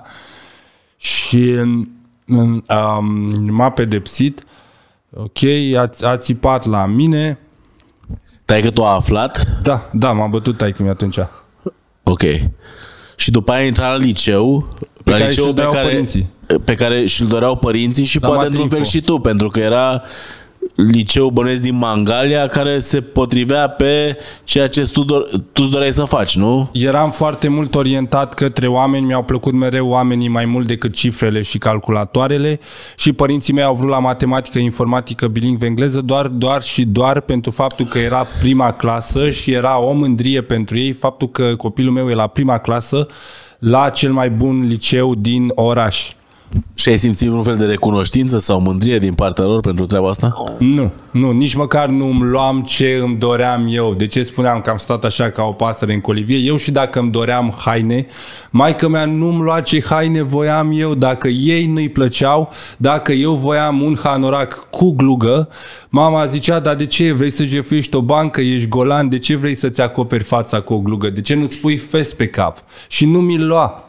Și um, m-a pedepsit. Ok, a, a țipat la mine. Taică tu a aflat? Da, da, m-a bătut taică-mi atunci. Ok. Și după aia a intrat la liceu, pe la care liceu pe care, părinții. pe care și-l doreau părinții și la poate într-un fel și tu, pentru că era liceu bănesc din Mangalia care se potrivea pe ceea ce tu, tu îți doreai să faci, nu? Eram foarte mult orientat către oameni, mi-au plăcut mereu oamenii mai mult decât cifrele și calculatoarele și părinții mei au vrut la matematică, informatică, bilingvă engleză doar, doar și doar pentru faptul că era prima clasă și era o mândrie pentru ei faptul că copilul meu e la prima clasă la cel mai bun liceu din oraș. Și ai simțit vreun fel de recunoștință sau mândrie din partea lor pentru treaba asta? Nu, nu, nici măcar nu îmi luam ce îmi doream eu. De ce spuneam că am stat așa ca o pasăre în colivie? Eu și dacă îmi doream haine, maică-mea nu-mi lua ce haine voiam eu. Dacă ei nu-i plăceau, dacă eu voiam un hanorac cu glugă, mama zicea, dar de ce vrei să jefuiești o bancă, ești golan, de ce vrei să-ți acoperi fața cu o glugă? De ce nu-ți pui fes pe cap? Și nu mi-l lua.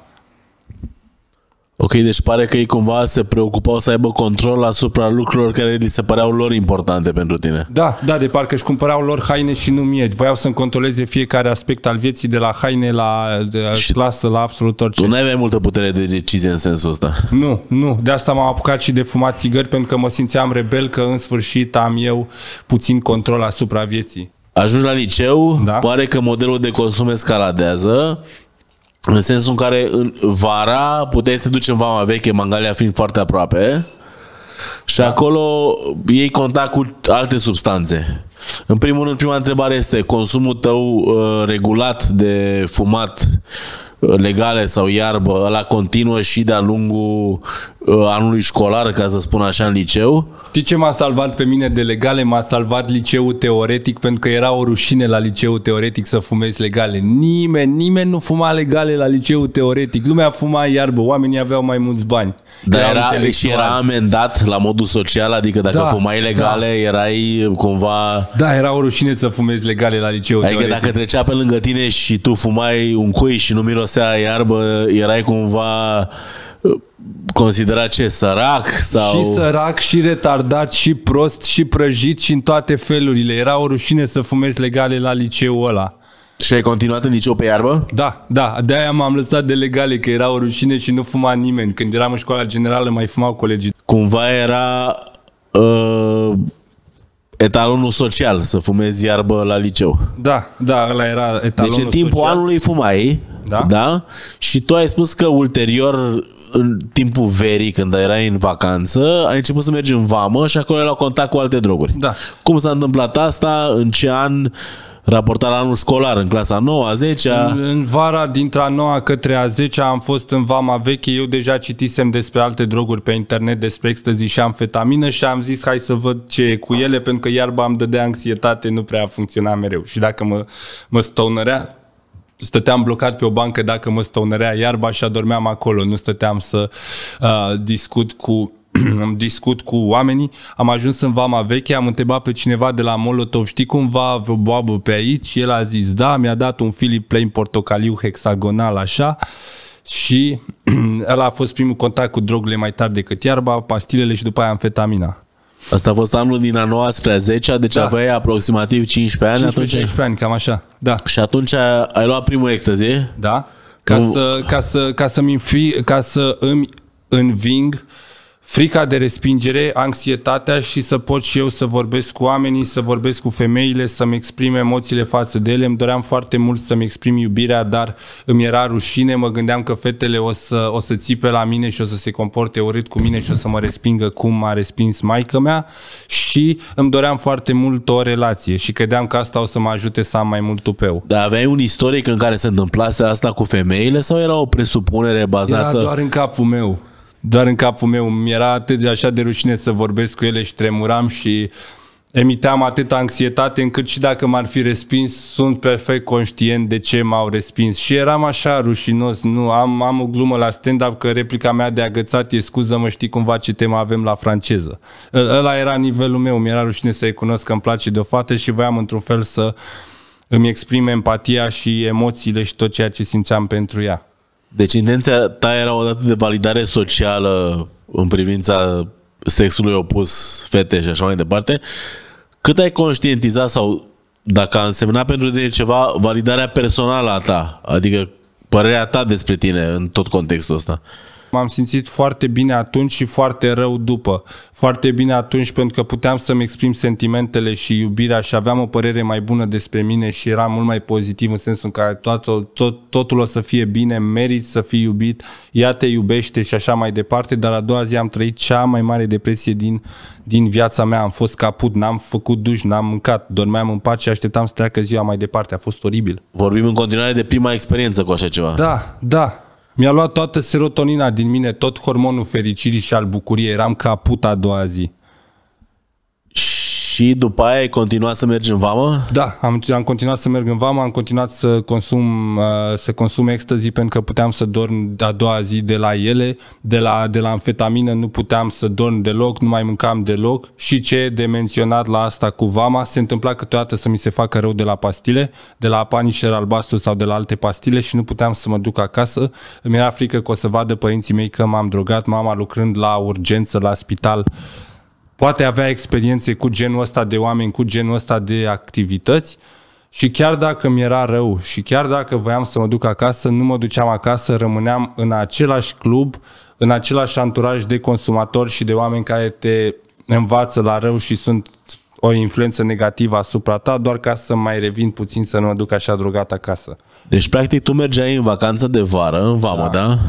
Ok, deci pare că ei cumva se preocupau să aibă control asupra lucrurilor care li se păreau lor importante pentru tine. Da, da, de parcă își cumpărau lor haine și nu mie. Voiau să-mi controleze fiecare aspect al vieții, de la haine, la clasă, la absolut orice. Tu n-ai multă putere de decizie în sensul ăsta. Nu, nu. De asta m-am apucat și de fumat țigări, pentru că mă simțeam rebel că în sfârșit am eu puțin control asupra vieții. Ajungi la liceu, da, pare că modelul de consum escaladează. În sensul în care în vara puteai să te duci în Vama Veche, Mangalia fiind foarte aproape, Și da. acolo iei contact cu alte substanțe. În primul rând, prima întrebare este consumul tău uh, regulat de fumat legale sau iarbă, ăla continuă și de-a lungul uh, anului școlar, ca să spun așa, în liceu? Știi ce m-a salvat pe mine de legale? M-a salvat liceul teoretic, pentru că era o rușine la liceul teoretic să fumezi legale. Nimeni, nimeni nu fuma legale la liceul teoretic. Lumea fuma iarbă, oamenii aveau mai mulți bani. Dar era, și era amendat la modul social, adică dacă da, fumai legale, da. erai cumva... Da, era o rușine să fumezi legale la liceul adică teoretic. Dacă trecea pe lângă tine și tu fumai un cui și nu mirosea iarbă, erai cumva considerat ce? Sărac? Sau... Și sărac, și retardat, și prost, și prăjit, și în toate felurile. Era o rușine să fumezi legale la liceul ăla. Și ai continuat în liceu pe iarbă? Da, da, de-aia m-am lăsat de legale, că era o rușine și nu fuma nimeni. Când eram în școala generală mai fumau colegii. Cumva era uh, etalonul social să fumezi iarbă la liceu. Da, da, ăla era etalonul Deci în timpul social. anului fumai, da? da? Și tu ai spus că ulterior, în timpul verii, când erai în vacanță, ai început să mergi în vamă și acolo ai luat contact cu alte droguri. Da. Cum s-a întâmplat asta? În ce an? Raportat la anul școlar, în clasa a noua, a zecea? În, în vara dintre a noua către a zecea am fost în vama veche. Eu deja citisem despre alte droguri pe internet, despre ecstasy și amfetamină, și am zis hai să văd ce e cu ele, pentru că iarba îmi dădea anxietate, nu prea funcționa mereu. Și dacă mă, mă stonărea, stăteam blocat pe o bancă dacă mă stonărea iarba și adormeam acolo. Nu stăteam să uh, discut cu... discut cu oamenii, am ajuns în vama veche, am întrebat pe cineva de la Molotov, știi cumva vreo boabă pe aici? El a zis da, mi-a dat un Philip Plain portocaliu hexagonal așa și ăla a fost primul contact cu drogurile mai tari decât iarba, pastilele și după aia amfetamina. Asta a fost anul din a noua spre a zecea, deci da. aveai aproximativ cincisprezece ani atunci? cincisprezece ani, cam așa, da. Și atunci ai luat primul ecstasy? Da, ca, nu... să, ca, să, ca, să-mi fi, ca să îmi înving frica de respingere, anxietatea și să pot și eu să vorbesc cu oamenii, să vorbesc cu femeile, să-mi exprim emoțiile față de ele. Îmi doream foarte mult să-mi exprim iubirea, dar îmi era rușine. Mă gândeam că fetele o să, o să țipe la mine și o să se comporte urât cu mine și o să mă respingă cum m-a respins maică mea, și îmi doream foarte mult o relație și credeam că asta o să mă ajute să am mai mult tupeu. Dar aveai un istoric în care se întâmplase asta cu femeile sau era o presupunere bazată? Era doar în capul meu. Doar în capul meu. Mi-era atât de așa de rușine să vorbesc cu ele și tremuram și emiteam atâta anxietate încât și dacă m-ar fi respins, sunt perfect conștient de ce m-au respins. Și eram așa rușinos. Nu, am, am o glumă la stand-up că replica mea de agățat e scuză-mă, știi cumva ce temă avem la franceză. Ăla era nivelul meu. Mi-era rușine să-i cunosc că îmi place de o fată și voiam într-un fel să îmi exprim empatia și emoțiile și tot ceea ce simțeam pentru ea. Deci intenția ta era o dată de validare socială în privința sexului opus, fete și așa mai departe. Cât ai conștientizat sau dacă a însemnat pentru tine ceva validarea personală a ta, adică părerea ta despre tine în tot contextul ăsta? M-am simțit foarte bine atunci și foarte rău după. Foarte bine atunci pentru că puteam să-mi exprim sentimentele și iubirea și aveam o părere mai bună despre mine și eram mult mai pozitiv în sensul în care tot, tot, totul o să fie bine, meriți să fii iubit, ea te iubește și așa mai departe, dar a doua zi am trăit cea mai mare depresie din, din viața mea. Am fost caput, n-am făcut duș, n-am mâncat, dormeam în pat și așteptam să treacă ziua mai departe. A fost oribil. Vorbim în continuare de prima experiență cu așa ceva. Da, da. Mi-a luat toată serotonina din mine, tot hormonul fericirii și al bucuriei. Eram caput a doua zi. Și după aia ai continuat să mergi în vamă? Da, am, am continuat să merg în vamă, am continuat să consum, uh, să consum ecstasy pentru că puteam să dorm a doua zi de la ele, de la, de la amfetamină nu puteam să dorm deloc, nu mai mâncam deloc. Și ce e de menționat la asta cu vama, se întâmpla câteodată să mi se facă rău de la pastile, de la Punisher albastru sau de la alte pastile și nu puteam să mă duc acasă. Îmi era frică că o să vadă părinții mei că m-am drogat, mama lucrând la urgență, la spital. Poate avea experiențe cu genul ăsta de oameni, cu genul ăsta de activități și chiar dacă mi era rău și chiar dacă voiam să mă duc acasă, nu mă duceam acasă, rămâneam în același club, în același anturaj de consumatori și de oameni care te învață la rău și sunt o influență negativă asupra ta, doar ca să mai revin puțin să nu mă duc așa drogat acasă. Deci practic tu mergeai în vacanță de vară, în vamă, da? Da.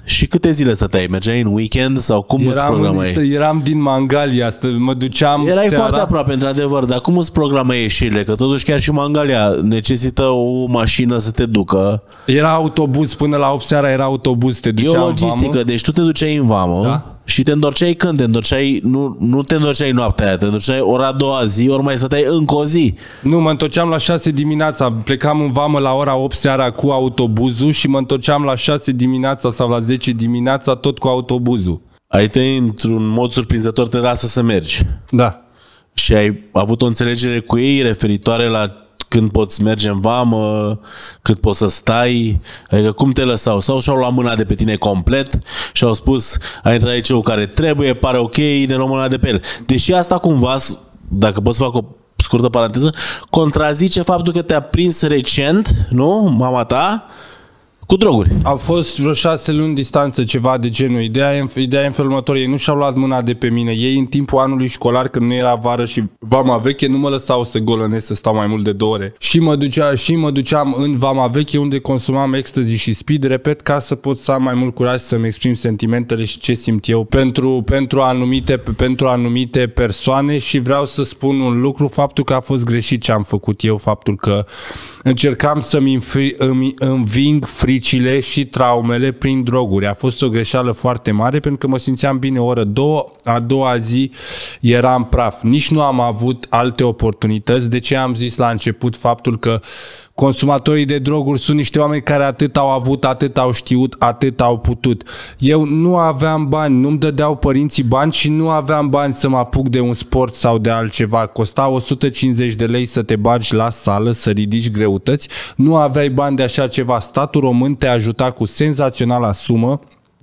Și câte zile stăteai? Mergeai în weekend sau cum îți programai? În, eram din Mangalia, mă duceam Erai seara. foarte aproape, într-adevăr, dar cum îți programai ieșirile? Că totuși chiar și Mangalia necesită o mașină să te ducă. Era autobuz, până la opt seara era autobuz, te duceam e o logistică, în vamă. Deci tu te duceai în vamă, da? Și te întorceai când? Te întorceai, nu, nu te întorceai noaptea aia, te întorceai ora a doua zi, ori mai stăteai încă o zi. Nu, mă întorceam la șase dimineața, plecam în vamă la ora opt seara cu autobuzul și mă întorceam la șase dimineața sau la zece dimineața tot cu autobuzul. Ai te, într-un mod surprinzător, te lasă să mergi. Da. Și ai avut o înțelegere cu ei referitoare la când poți merge în vamă, cât poți să stai, adică cum te lăsau? Sau și-au luat mâna de pe tine complet și au spus, ai intrat aici cu care trebuie, pare ok, ne luăm mâna de pe el. Deși asta cumva, dacă pot să fac o scurtă paranteză, contrazice faptul că te-a prins recent, nu, mama ta, cu droguri. Au fost vreo șase luni distanță, ceva de genul. Ideea e, ideea e în felul următor. Ei nu și-au luat mâna de pe mine. Ei în timpul anului școlar, când nu era vară și vama veche, nu mă lăsau să golănesc, să stau mai mult de două ore. Și mă, ducea, și mă duceam în vama veche, unde consumam ecstasy și speed, repet, ca să pot să am mai mult curaj să-mi exprim sentimentele și ce simt eu pentru, pentru, anumite, pentru anumite persoane. Și vreau să spun un lucru, faptul că a fost greșit ce am făcut eu, faptul că încercam să-mi îmi înving fricile și traumele prin droguri. A fost o greșeală foarte mare pentru că mă simțeam bine o oră, două, a doua zi eram praf. Nici nu am avut alte oportunități. De ce am zis la început faptul că consumatorii de droguri sunt niște oameni care atât au avut, atât au știut, atât au putut. Eu nu aveam bani, nu-mi dădeau părinții bani și nu aveam bani să mă apuc de un sport sau de altceva. Costa o sută cincizeci de lei să te bagi la sală, să ridici greutăți. Nu aveai bani de așa ceva. Statul român te ajuta cu senzaționala sumă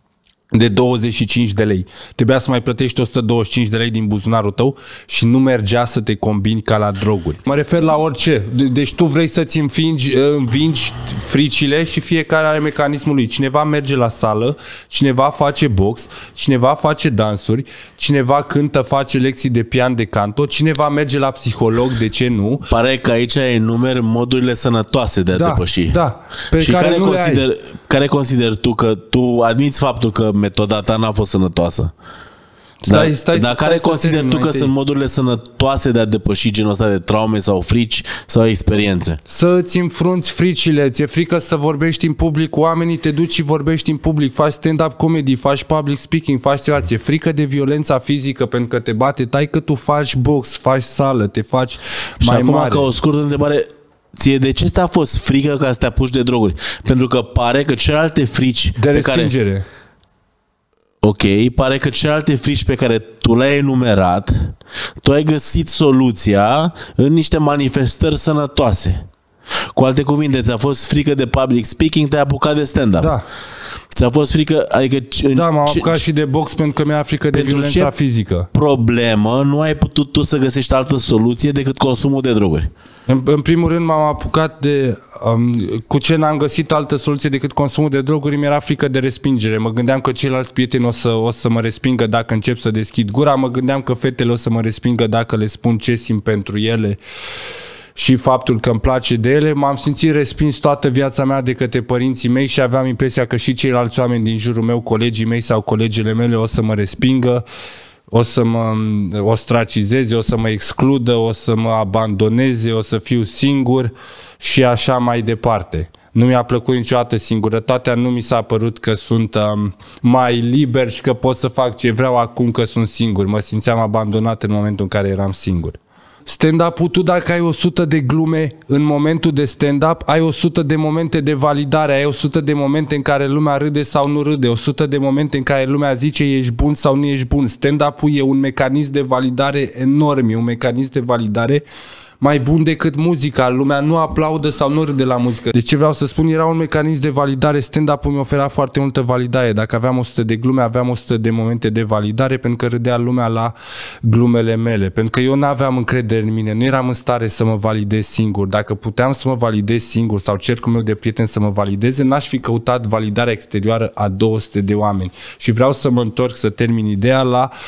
de douăzeci și cinci de lei. Trebuia să mai plătești o sută douăzeci și cinci de lei din buzunarul tău și nu mergea să te combini ca la droguri. Mă refer la orice. Deci tu vrei să-ți învingi, învingi fricile și fiecare are mecanismul lui. Cineva merge la sală, cineva face box, cineva face dansuri, cineva cântă, face lecții de pian, de canto, cineva merge la psiholog, de ce nu? Pare că aici enumeri modurile sănătoase de a da, depăși. Da, pe și care, care, nu consider, le ai. care consider tu că tu admiți faptul că metoda ta n-a fost sănătoasă? Stai, dar stai, dar stai, care stai consideri tu că întâi. sunt modurile sănătoase de a depăși genul ăsta de traume sau frici sau experiențe? Să îți înfrunți fricile, ți-e frică să vorbești în public cu oamenii, te duci și vorbești în public, faci stand-up comedy, faci public speaking, faci ceva, ți-e frică de violența fizică pentru că te bate tai, că tu faci box, faci sală, te faci și mai acum, mare. ca o scurtă întrebare, ție de ce ți-a fost frică ca să te apuci de droguri? Pentru că pare că celelalte frici De pe care... respingere. Ok, pare că celelalte frici pe care tu le-ai enumerat, tu ai găsit soluția în niște manifestări sănătoase. Cu alte cuvinte, ți-a fost frică de public speaking, te-ai apucat de stand-up. Da. Ți-a fost frică, adică... Da, m-am ce, apucat și de box pentru că mi-a frică de pentru violența ce fizică. problemă nu ai putut tu să găsești altă soluție decât consumul de droguri? În, în primul rând m-am apucat de... Um, cu ce n-am găsit altă soluție decât consumul de droguri, mi-era frică de respingere. Mă gândeam că ceilalți prieteni o să, o să mă respingă dacă încep să deschid gura, mă gândeam că fetele o să mă respingă dacă le spun ce simt pentru ele și faptul că îmi place de ele. M-am simțit respins toată viața mea de către părinții mei și aveam impresia că și ceilalți oameni din jurul meu, colegii mei sau colegele mele o să mă respingă, o să mă ostracizeze, o să mă excludă, o să mă abandoneze, o să fiu singur și așa mai departe. Nu mi-a plăcut niciodată singurătatea, nu mi s-a părut că sunt um, mai liber și că pot să fac ce vreau acum că sunt singur. Mă simțeam abandonat în momentul în care eram singur. Stand-up-ul, tu dacă ai o sută de glume în momentul de stand-up, ai o sută de momente de validare, ai o sută de momente în care lumea râde sau nu râde, o sută de momente în care lumea zice ești bun sau nu ești bun. Stand-up-ul e un mecanism de validare enorm, e un mecanism de validare mai bun decât muzica. Lumea nu aplaudă sau nu râde la muzică. Deci ce vreau să spun, era un mecanism de validare. Stand-up-ul mi oferea foarte multă validare. Dacă aveam o sută de glume, aveam o sută de momente de validare pentru că râdea lumea la glumele mele. Pentru că eu nu aveam încredere în mine, nu eram în stare să mă validez singur. Dacă puteam să mă validez singur sau cercul meu de prieteni să mă valideze, n-aș fi căutat validarea exterioară a două sute de oameni. Și vreau să mă întorc, să termin ideea la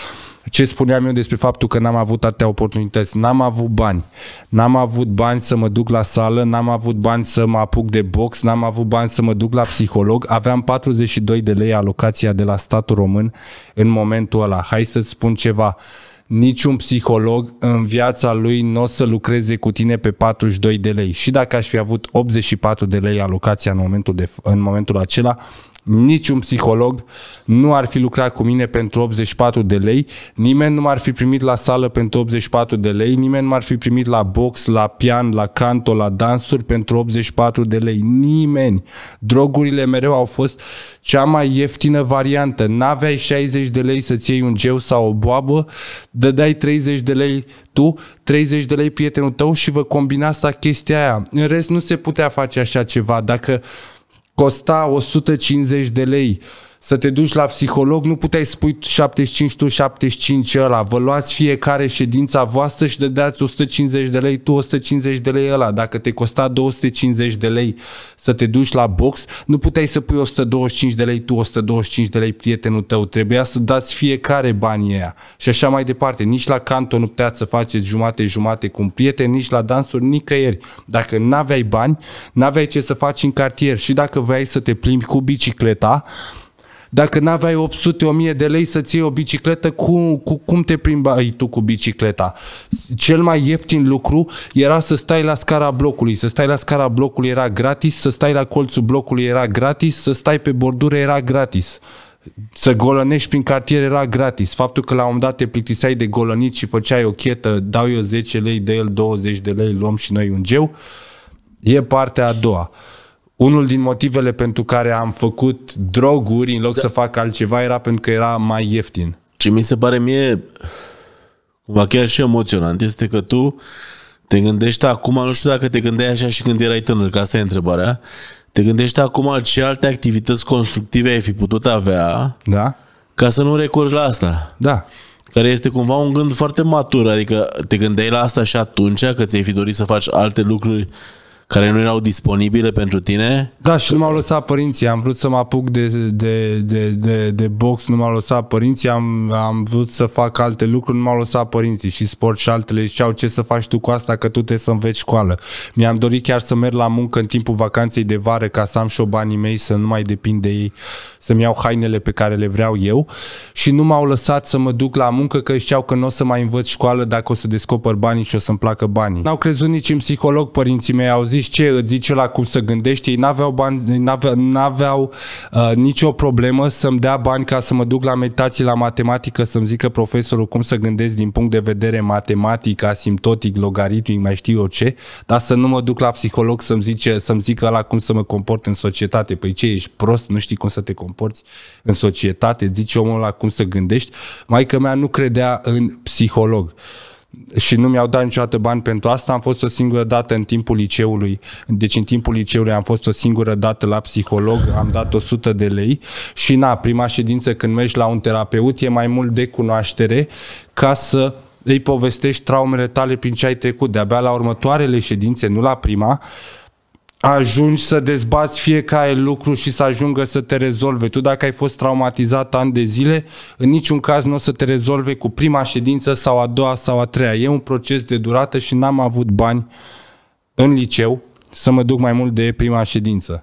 Ce spuneam eu despre faptul că n-am avut atâtea oportunități? N-am avut bani. N-am avut bani să mă duc la sală, n-am avut bani să mă apuc de box, n-am avut bani să mă duc la psiholog. Aveam patruzeci și doi de lei alocația de la statul român în momentul ăla. Hai să-ți spun ceva. Niciun psiholog în viața lui nu o să lucreze cu tine pe patruzeci și doi de lei. Și dacă aș fi avut optzeci și patru de lei alocația în momentul, de, în momentul acela, niciun psiholog nu ar fi lucrat cu mine pentru optzeci și patru de lei, nimeni nu m-ar fi primit la sală pentru optzeci și patru de lei, nimeni nu m-ar fi primit la box, la pian, la canto, la dansuri pentru optzeci și patru de lei. Nimeni. Drogurile mereu au fost cea mai ieftină variantă. N-aveai șaizeci de lei să-ți iei un geu sau o boabă, dădeai treizeci de lei tu, treizeci de lei prietenul tău și vă combinați la chestia aia. În rest nu se putea face așa ceva. Dacă costa o sută cincizeci de lei să te duci la psiholog, nu puteai spui șaptezeci și cinci tu, șaptezeci și cinci ăla. Vă luați fiecare ședința voastră și dădeați o sută cincizeci de lei tu, o sută cincizeci de lei ăla. Dacă te costa două sute cincizeci de lei să te duci la box, nu puteai să pui o sută douăzeci și cinci de lei tu, o sută douăzeci și cinci de lei prietenul tău. Trebuia să dați fiecare banii aia. Și așa mai departe. Nici la canto nu puteați să faceți jumate-jumate cu un prieten, nici la dansuri, nicăieri. Dacă n-aveai bani, n-aveai ce să faci în cartier. Și dacă voiai să te plimbi cu bicicleta, dacă n-aveai opt sute o mie de lei să-ți iei o bicicletă, cu, cu, cum te plimbai tu cu bicicleta? Cel mai ieftin lucru era să stai la scara blocului. Să stai la scara blocului era gratis, să stai la colțul blocului era gratis, să stai pe bordură era gratis. Să golănești prin cartier era gratis. Faptul că la un moment dat te plictiseai de golănit și făceai o chetă, dau eu zece lei, de el douăzeci de lei, luăm și noi un geu, e partea a doua. Unul din motivele pentru care am făcut droguri în loc da. să fac altceva era pentru că era mai ieftin. Ce mi se pare mie cumva chiar și emoționant este că tu te gândești acum, nu știu dacă te gândeai așa și când erai tânăr, că asta e întrebarea, te gândești acum ce alte activități constructive ai fi putut avea, da? Ca să nu recurgi la asta. Da. Care este cumva un gând foarte matur, adică te gândeai la asta și atunci că ți-ai fi dorit să faci alte lucruri care nu erau disponibile pentru tine? Da, și nu m-au lăsat părinții. Am vrut să mă apuc de, de, de, de, de box, nu m-au lăsat părinții. Am, am vrut să fac alte lucruri, nu m-au lăsat părinții. Și sport și altele ziceau, ce să faci tu cu asta, că tu trebuie să înveți școală. Mi-am dorit chiar să merg la muncă în timpul vacanței de vară, ca să am și o banii mei, să nu mai depind de ei, să-mi iau hainele pe care le vreau eu. Și nu m-au lăsat să mă duc la muncă, că ziceau că nu o să mai învăț școală dacă o să descoper banii și o să-mi placă banii. N-au crezut nici în psiholog părinții mei, au zis, ce, îți zice la cum să gândești, ei n-aveau bani, n-aveau, n-aveau uh, nicio problemă să-mi dea bani ca să mă duc la meditații, la matematică, să-mi zică profesorul cum să gândesc din punct de vedere matematic, asimptotic, logaritmic, mai știu eu ce, dar să nu mă duc la psiholog să-mi, zice, să-mi zică ăla cum să mă comport în societate. Păi ce, ești prost, nu știi cum să te comporți în societate, zice omul ăla cum să gândești. Maică mea nu credea în psiholog. Și nu mi-au dat niciodată bani pentru asta. Am fost o singură dată în timpul liceului. Deci în timpul liceului am fost o singură dată la psiholog, am dat o sută de lei și na, prima ședință când mergi la un terapeut e mai mult de cunoaștere ca să îi povestești traumele tale prin ce ai trecut. De-abia la următoarele ședințe, nu la prima, ajungi să dezbați fiecare lucru și să ajungă să te rezolve. Tu dacă ai fost traumatizat ani de zile, în niciun caz nu o să te rezolve cu prima ședință sau a doua sau a treia. E un proces de durată și n-am avut bani în liceu să mă duc mai mult de prima ședință.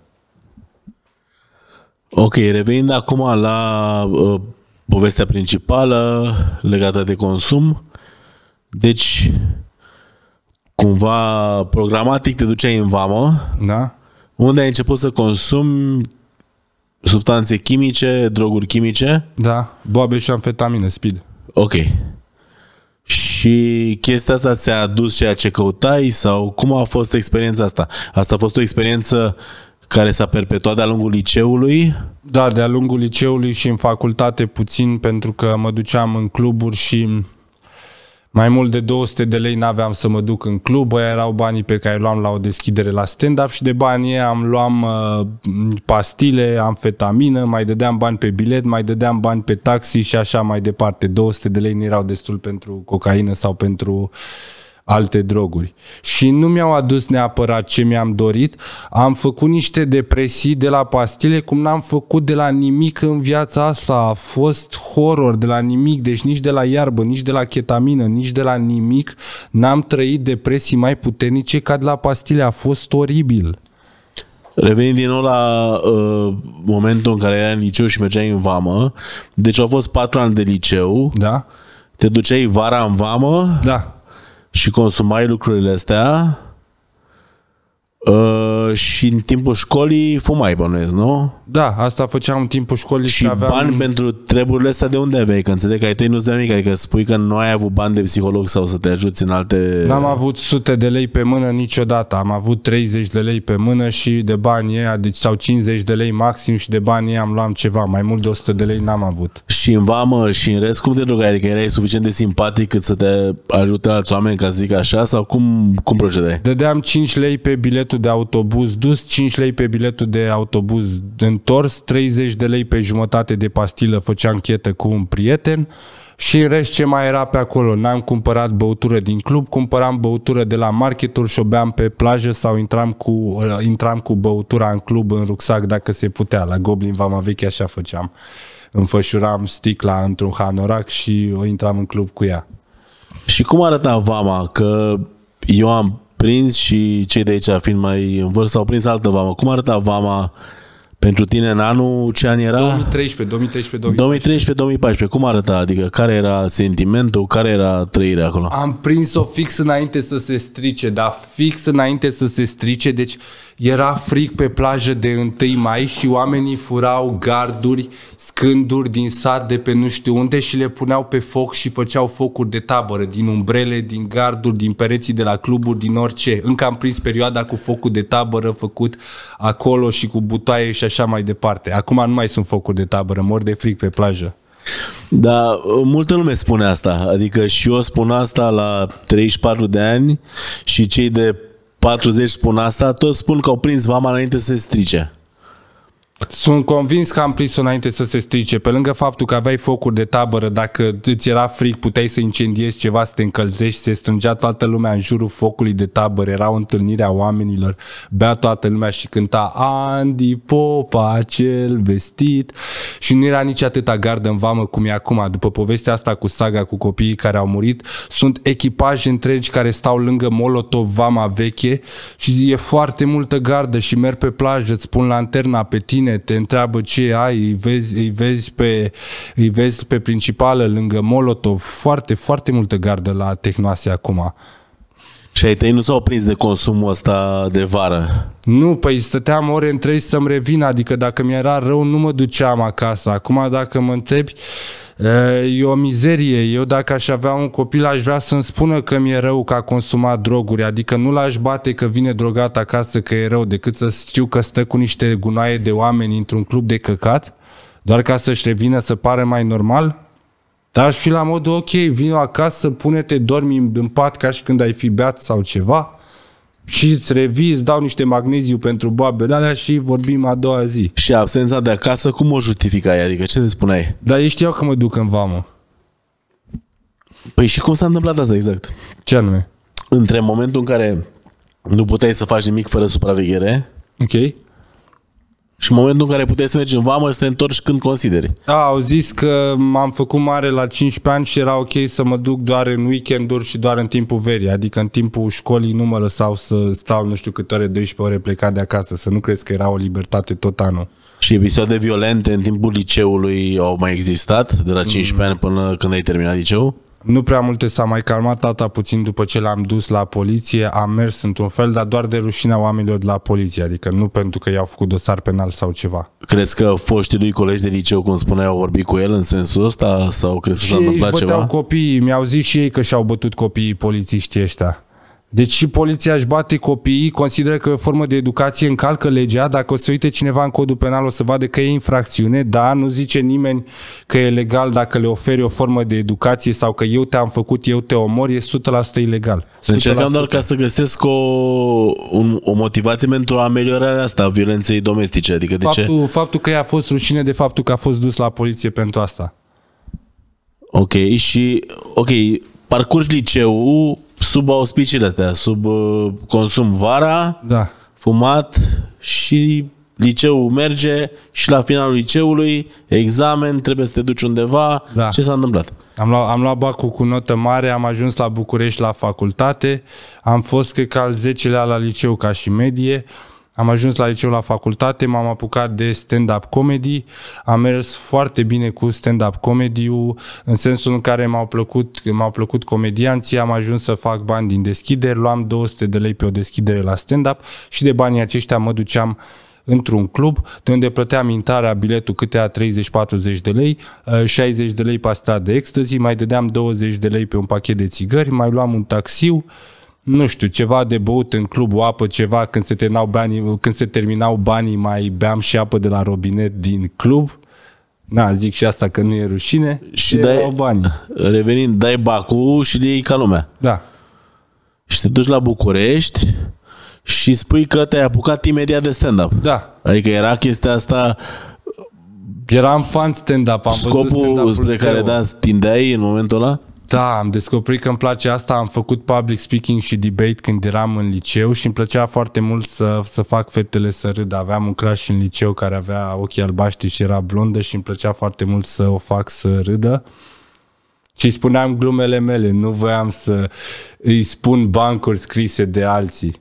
Ok, revenind acum la uh, povestea principală legată de consum. Deci cumva programatic te duceai în vamă, da? Unde ai început să consumi substanțe chimice, droguri chimice. Da, boabe și amfetamină, speed. Ok. Și chestia asta ți-a adus ceea ce căutai sau cum a fost experiența asta? Asta a fost o experiență care s-a perpetuat de-a lungul liceului? Da, de-a lungul liceului și în facultate puțin, pentru că mă duceam în cluburi și mai mult de două sute de lei n-aveam să mă duc în club. Aia erau banii pe care luam la o deschidere la stand-up și de banii am luam uh, pastile, amfetamină, mai dădeam bani pe bilet, mai dădeam bani pe taxi și așa mai departe. două sute de lei nu erau destul pentru cocaină sau pentru alte droguri. Și nu mi-au adus neapărat ce mi-am dorit, am făcut niște depresii de la pastile cum n-am făcut de la nimic în viața asta, a fost horror de la nimic, deci nici de la iarbă, nici de la chetamină, nici de la nimic, n-am trăit depresii mai puternice ca de la pastile, a fost oribil. Revenind din nou la uh, momentul în care erai în liceu și mergeai în vamă, deci au fost patru ani de liceu, da? Te duceai vara în vamă, da. Și consumai lucrurile astea uh, și în timpul școlii fumai, bănuiesc, nu? Da, asta făceam în timpul școlii și, și aveam... bani pentru treburile astea de unde aveai? Că înțeleg că ai tăi nu-ți dă nimic, adică spui că nu ai avut bani de psiholog sau să te ajuți în alte... N-am avut sute de lei pe mână niciodată, am avut treizeci de lei pe mână și de bani ăia, deci sau cincizeci de lei maxim și de bani ăia am luat ceva, mai mult de o sută de lei n-am avut. Și în vamă și în rest, cum te drogai? Adică erai suficient de simpatic cât să te ajute alți oameni, ca să zic așa, sau cum, cum procedai? Dădeam cinci lei pe biletul de autobuz dus, cinci lei pe biletul de autobuz întors, treizeci de lei pe jumătate de pastilă făceam chetă cu un prieten și în rest ce mai era pe acolo. N-am cumpărat băutură din club, cumpăram băutură de la marketuri și o beam pe plajă sau intram cu, intram cu băutura în club, în rucsac dacă se putea. La Goblin Vama Veche așa făceam. Înfășuram sticla într-un hanorac și o intram în club cu ea. Și cum arăta vama? Că eu am prins și cei de aici, fiind mai în vârstă, au prins altă vamă. Cum arăta vama pentru tine în anul, ce an era? două mii treisprezece, două mii treisprezece, două mii treisprezece, două mii paisprezece. Cum arăta? Adică care era sentimentul, care era trăirea acolo? Am prins-o fix înainte să se strice, dar fix înainte să se strice, deci era frig pe plajă de întâi mai și oamenii furau garduri, scânduri din sat de pe nu știu unde și le puneau pe foc și făceau focuri de tabără, din umbrele, din garduri, din pereții de la cluburi, din orice. Încă am prins perioada cu focul de tabără făcut acolo și cu butoaie și așa mai departe. Acum nu mai sunt focuri de tabără, mor de frig pe plajă. Da, multă lume spune asta, adică și eu spun asta la treizeci și patru de ani și cei de patruzeci spun asta, toți spun că au prins vama înainte să se strice. Sunt convins că am prins-o înainte să se strice. Pe lângă faptul că aveai focuri de tabără, dacă îți era frig, puteai să incendiezi ceva, să te încălzești, se strângea toată lumea în jurul focului de tabără, era o întâlnire a oamenilor, bea toată lumea și cânta Andy Popa, cel vestit, și nu era nici atâta gardă în vamă cum e acum. După povestea asta cu saga, cu copiii care au murit, sunt echipaje întregi care stau lângă Molotov, Vama Veche, și e foarte multă gardă și merg pe plajă, îți pun lanterna pe tine, te întreabă ce ai, îi vezi, îi vezi, pe, îi vezi pe principală lângă Molotov, foarte, foarte multă gardă la Tehnoase acum. Și ai tăi nu s-au prins de consumul ăsta de vară? Nu, păi stăteam ore întregi să-mi revină, adică dacă mi-era rău nu mă duceam acasă. Acum dacă mă întrebi, e o mizerie. Eu dacă aș avea un copil aș vrea să-mi spună că mi-e rău că a consumat droguri, adică nu l-aș bate că vine drogat acasă că e rău, decât să știu că stă cu niște gunoaie de oameni într-un club de căcat, doar ca să-și revină să pară mai normal. Dar aș fi la modul, ok, vino acasă, pune-te, dormi în pat ca și când ai fi beat sau ceva și îți revii, îți dau niște magneziu pentru boabele alea și vorbim a doua zi. Și absența de acasă, cum o justificai? Adică ce te spuneai? Dar ei știau că mă duc în vamă. Păi și cum s-a întâmplat asta exact? Ce anume? Între momentul în care nu puteai să faci nimic fără supraveghere, ok, și momentul în care puteai să mergi în vamă și să te întorci când consideri. Da, au zis că m-am făcut mare la cincisprezece ani și era ok să mă duc doar în weekenduri și doar în timpul verii. Adică în timpul școlii nu mă lăsau să stau nu știu câte ore, doisprezece ore plecat de acasă. Să nu crezi că era o libertate tot anul. Și episoade violente în timpul liceului au mai existat? De la cincisprezece ani până când ai terminat liceul? Nu prea multe, s-a mai calmat tata puțin după ce l-am dus la poliție, am mers într-un fel, dar doar de rușinea oamenilor de la poliție, adică nu pentru că i-au făcut dosar penal sau ceva. Crezi că foștii lui colegi de liceu, cum spuneai, au vorbit cu el în sensul ăsta sau crezi că s-a întâmplat ceva? Și ei copiii, mi-au zis și ei că și-au bătut copiii polițiștii ăștia. Deci și poliția își bate copiii, consideră că e o formă de educație, încalcă legea, dacă o să uite cineva în codul penal o să vadă că e infracțiune, dar nu zice nimeni că e legal dacă le oferi o formă de educație sau că eu te-am făcut, eu te omor, e o sută la sută ilegal. o sută la sută. Încercam doar ca să găsesc o, un, o motivație pentru ameliorarea asta a violenței domestice. Adică de faptul, ce? Faptul că i-a fost rușine de faptul că a fost dus la poliție pentru asta. Ok, și ok, parcurgi liceul, sub auspiciile astea, sub uh, consum vara, Da. fumat și liceul merge și la finalul liceului, examen, trebuie să te duci undeva. Da. Ce s-a întâmplat? Am luat, am luat bacul cu notă mare, am ajuns la București la facultate, am fost, cred că, al zecelea la liceu ca și medie, am ajuns la liceu la facultate, m-am apucat de stand-up comedy, am mers foarte bine cu stand-up comedy-ul, în sensul în care m-au plăcut, m-au plăcut comedianții, am ajuns să fac bani din deschideri, luam două sute de lei pe o deschidere la stand-up și de banii aceștia mă duceam într-un club, de unde plăteam intrarea, biletul câtea treizeci patruzeci de lei, șaizeci de lei pasta de ecstasy, mai dădeam douăzeci de lei pe un pachet de țigări, mai luam un taxiu, nu știu, ceva de băut în club, o apă, ceva, când se terminau banii, când se terminau banii mai beam și apă de la robinet din club. Na, zic și asta că nu e rușine. Și dai, banii. Revenind, dai bacul și le iei ca lumea. Da. Și te duci la București și spui că te-ai apucat imediat de stand-up. Da. Adică era chestia asta... Eram fan stand-up. Am scopul spre care da, tindeai în momentul ăla? Da, am descoperit că îmi place asta, am făcut public speaking și debate când eram în liceu și îmi plăcea foarte mult să, să fac fetele să râdă. Aveam un crush în liceu care avea ochii albaștri și era blondă și îmi plăcea foarte mult să o fac să râdă. Și spuneam glumele mele, nu voiam să îi spun bancuri scrise de alții.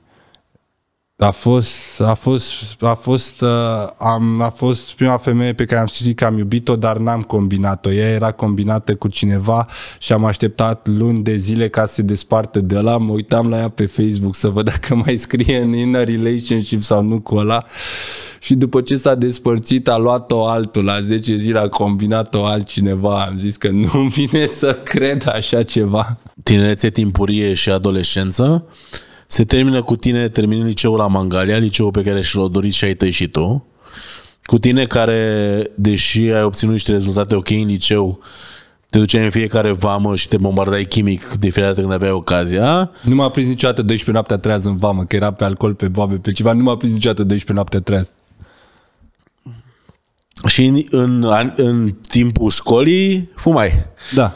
A fost, a fost, a fost, uh, am, a fost prima femeie pe care am zis că am iubit-o, dar n-am combinat-o. Ea era combinată cu cineva și am așteptat luni de zile ca să se despartă de ăla. Mă uitam la ea pe Facebook să văd dacă mai scrie în in a relationship sau nu cu ăla. Și după ce s-a despărțit, a luat-o altul. La zece zile a combinat-o altcineva. Am zis că nu vine să cred așa ceva. Tinerețe timpurie și adolescență se termină cu tine terminând liceul la Mangalia, liceul pe care și l-au dorit și ai tăi și tu. Cu tine care, deși ai obținut niște rezultate ok în liceu, te duceai în fiecare vamă și te bombardai chimic de fiecare dată când aveai ocazia. Nu m-a prins niciodată doisprezece noaptea trează în vamă, că era pe alcool, pe boabe, pe ceva. Nu m-a prins niciodată doisprezece noaptea trează. Și în, în, în timpul școlii fumai. Da.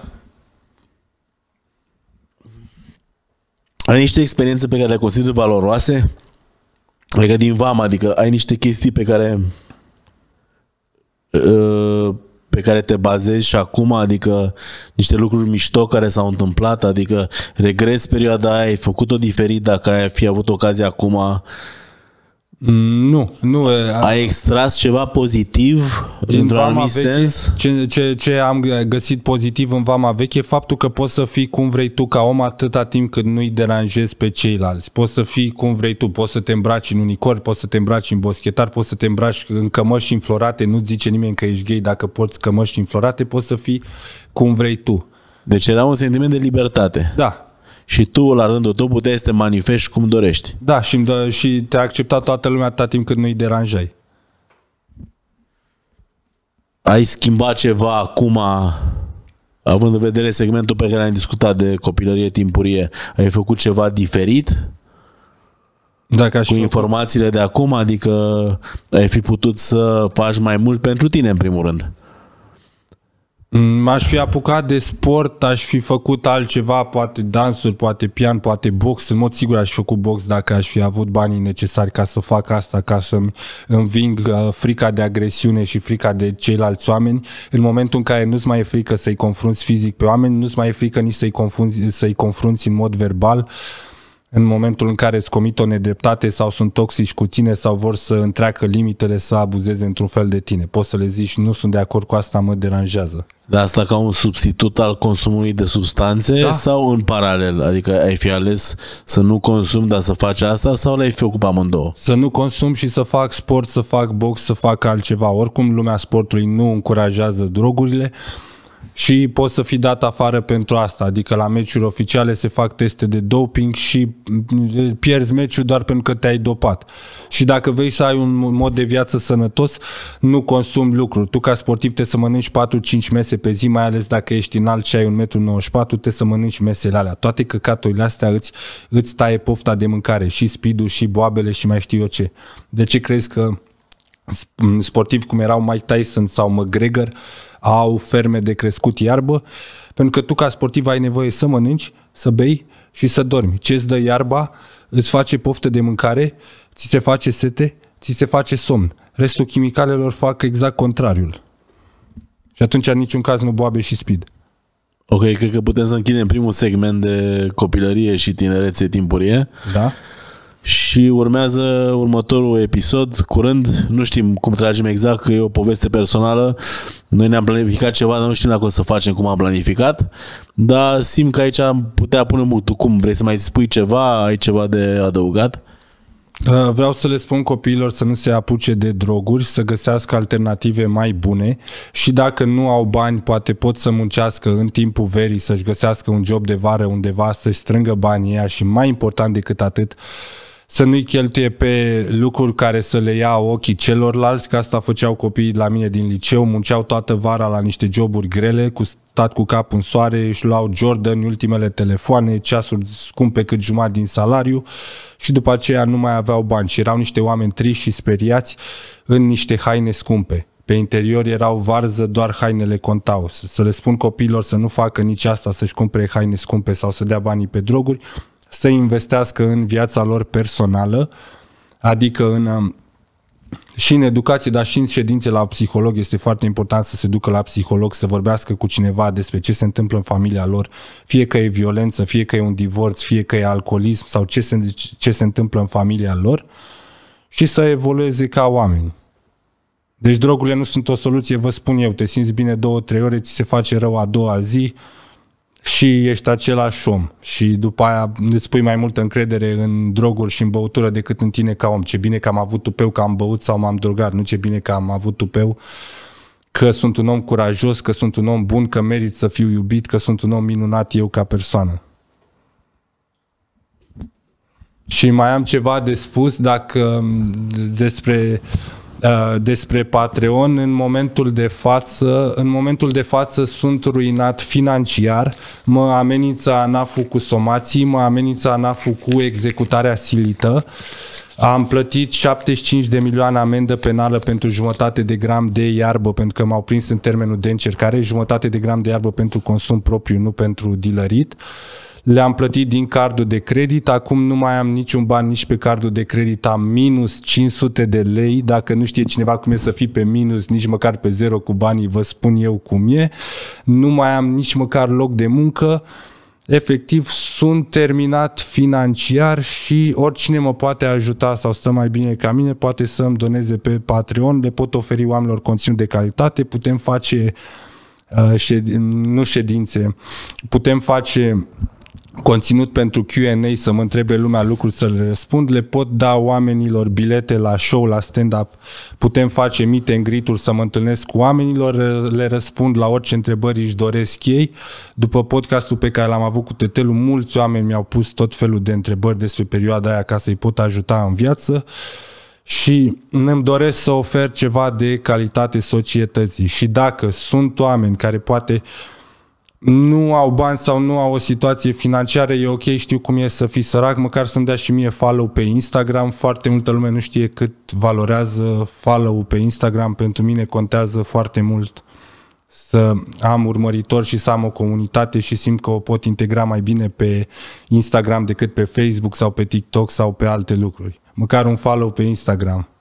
Ai niște experiențe pe care le consideri valoroase? Adică din vamă, adică ai niște chestii pe care pe care te bazezi și acum, adică niște lucruri mișto care s-au întâmplat, adică regrezi perioada aia, ai făcut-o diferit dacă ai fi avut ocazia acum? Nu, nu. Ai extras ceva pozitiv într-un anumit sens? Ce, ce, ce am găsit pozitiv în vama veche e faptul că poți să fii cum vrei tu ca om atâta timp cât nu-i deranjezi pe ceilalți. Poți să fii cum vrei tu, poți să te îmbraci în unicorn, poți să te îmbraci în boschetar, poți să te îmbraci în cămăși înflorate, nu zice nimeni că ești gay dacă porți cămăși înflorate, poți să fii cum vrei tu. Deci era un sentiment de libertate. Da. Și tu, la rândul tău, puteai să te manifesti cum dorești. Da, și, și te-a acceptat toată lumea atâta timp cât nu-i deranjai. Ai schimbat ceva acum, având în vedere segmentul pe care am discutat de copilărie timpurie, ai făcut ceva diferit? Dacă aș cu fi informațiile făcut... de acum, adică ai fi putut să faci mai mult pentru tine, în primul rând. M-aș fi apucat de sport, aș fi făcut altceva, poate dansuri, poate pian, poate box. În mod sigur aș fi făcut box dacă aș fi avut banii necesari ca să fac asta, ca să-mi înving frica de agresiune și frica de ceilalți oameni. În momentul în care nu-ți mai e frică să-i confrunți fizic pe oameni, nu-ți mai e frică nici să-i confrunți, să-i confrunți în mod verbal. În momentul în care îți comit o nedreptate sau sunt toxici cu tine sau vor să întreacă limitele, să abuzeze într-un fel de tine. Poți să le zici, nu sunt de acord cu asta, mă deranjează. Dar asta ca un substitut al consumului de substanțe, da, sau în paralel? Adică ai fi ales să nu consumi, dar să faci asta, sau le-ai fi ocupat amândouă? Să nu consum și să fac sport, să fac box, să fac altceva. Oricum lumea sportului nu încurajează drogurile. Și poți să fii dat afară pentru asta, adică la meciuri oficiale se fac teste de doping și pierzi meciul doar pentru că te-ai dopat. Și dacă vrei să ai un mod de viață sănătos, nu consumi lucruri. Tu ca sportiv te să mănânci patru cinci mese pe zi, mai ales dacă ești înalt și ai un metru nouăzeci și patru, te să mănânci mesele alea. Toate căcaturile astea îți, îți taie pofta de mâncare, și speed-ul, și boabele și mai știu eu ce. De ce crezi că sportivi cum erau Mike Tyson sau McGregor au ferme de crescut iarbă? Pentru că tu ca sportiv ai nevoie să mănânci, să bei și să dormi. Ce-ți dă iarba? Îți face poftă de mâncare, ți se face sete, ți se face somn. Restul chimicalelor fac exact contrariul. Și atunci în niciun caz nu boabe și speed. Ok, cred că putem să închidem primul segment de copilărie și tinerețe timpurie. Da. Și urmează următorul episod, curând, nu știm cum tragem exact, că e o poveste personală. Noi ne-am planificat ceva, dar nu știm dacă o să facem cum am planificat. Dar simt că aici am putea pune mutul. Cum, vrei să mai spui ceva? Ai ceva de adăugat? Vreau să le spun copiilor să nu se apuce de droguri, să găsească alternative mai bune și dacă nu au bani, poate pot să muncească în timpul verii, să-și găsească un job de vară undeva, să-și strângă banii ăia și mai important decât atât, să nu-i cheltuie pe lucruri care să le ia ochii celorlalți, că asta făceau copiii la mine din liceu, munceau toată vara la niște joburi grele, cu stat cu cap în soare, își luau Jordan, ultimele telefoane, ceasuri scumpe cât jumătate din salariu și după aceea nu mai aveau bani și erau niște oameni triști și speriați în niște haine scumpe. Pe interior erau varză, doar hainele contau. Să le spun copiilor să nu facă nici asta, să-și cumpere haine scumpe sau să dea banii pe droguri, să investească în viața lor personală, adică în, și în educație, dar și în ședințe la psiholog. Este foarte important să se ducă la psiholog, să vorbească cu cineva despre ce se întâmplă în familia lor, fie că e violență, fie că e un divorț, fie că e alcoolism sau ce se, ce se întâmplă în familia lor și să evolueze ca oameni. Deci drogurile nu sunt o soluție, vă spun eu, te simți bine două, trei ore, ți se face rău a doua zi, și ești același om și după aia îți pui mai multă încredere în droguri și în băutură decât în tine ca om. Ce bine că am avut tupeu că am băut sau m-am drogat, nu ce bine că am avut tupeu că sunt un om curajos, că sunt un om bun, că merit să fiu iubit, că sunt un om minunat eu ca persoană. Și mai am ceva de spus dacă despre despre Patreon. În momentul de față, în momentul de față sunt ruinat financiar, mă amenință ANAF-ul cu somații, mă amenință ANAF-ul cu executarea silită. Am plătit șaptezeci și cinci de milioane amendă penală pentru jumătate de gram de iarbă, pentru că m-au prins în termenul de încercare, jumătate de gram de iarbă pentru consum propriu, nu pentru dilărit. Le-am plătit din cardul de credit, acum nu mai am niciun ban nici pe cardul de credit, am minus cinci sute de lei, dacă nu știe cineva cum e să fii pe minus, nici măcar pe zero cu banii, vă spun eu cum e, nu mai am nici măcar loc de muncă, efectiv sunt terminat financiar și oricine mă poate ajuta sau stă mai bine ca mine, poate să îmi doneze pe Patreon, le pot oferi oamenilor conținut de calitate, putem face, uh, șed, nu ședințe, putem face conținut pentru Q and A, să mă întrebe lumea lucruri să le răspund, le pot da oamenilor bilete la show, la stand-up, putem face meet and greet-uri să mă întâlnesc cu oamenilor, le răspund la orice întrebări își doresc ei. După podcastul pe care l-am avut cu Tetelu, mulți oameni mi-au pus tot felul de întrebări despre perioada aia ca să-i pot ajuta în viață și îmi doresc să ofer ceva de calitate societății și dacă sunt oameni care poate nu au bani sau nu au o situație financiară, e ok, știu cum e să fii sărac, măcar să-mi dea și mie follow pe Instagram. Foarte multă lume nu știe cât valorează follow pe Instagram, pentru mine contează foarte mult să am urmăritori și să am o comunitate și simt că o pot integra mai bine pe Instagram decât pe Facebook sau pe TikTok sau pe alte lucruri. Măcar un follow pe Instagram.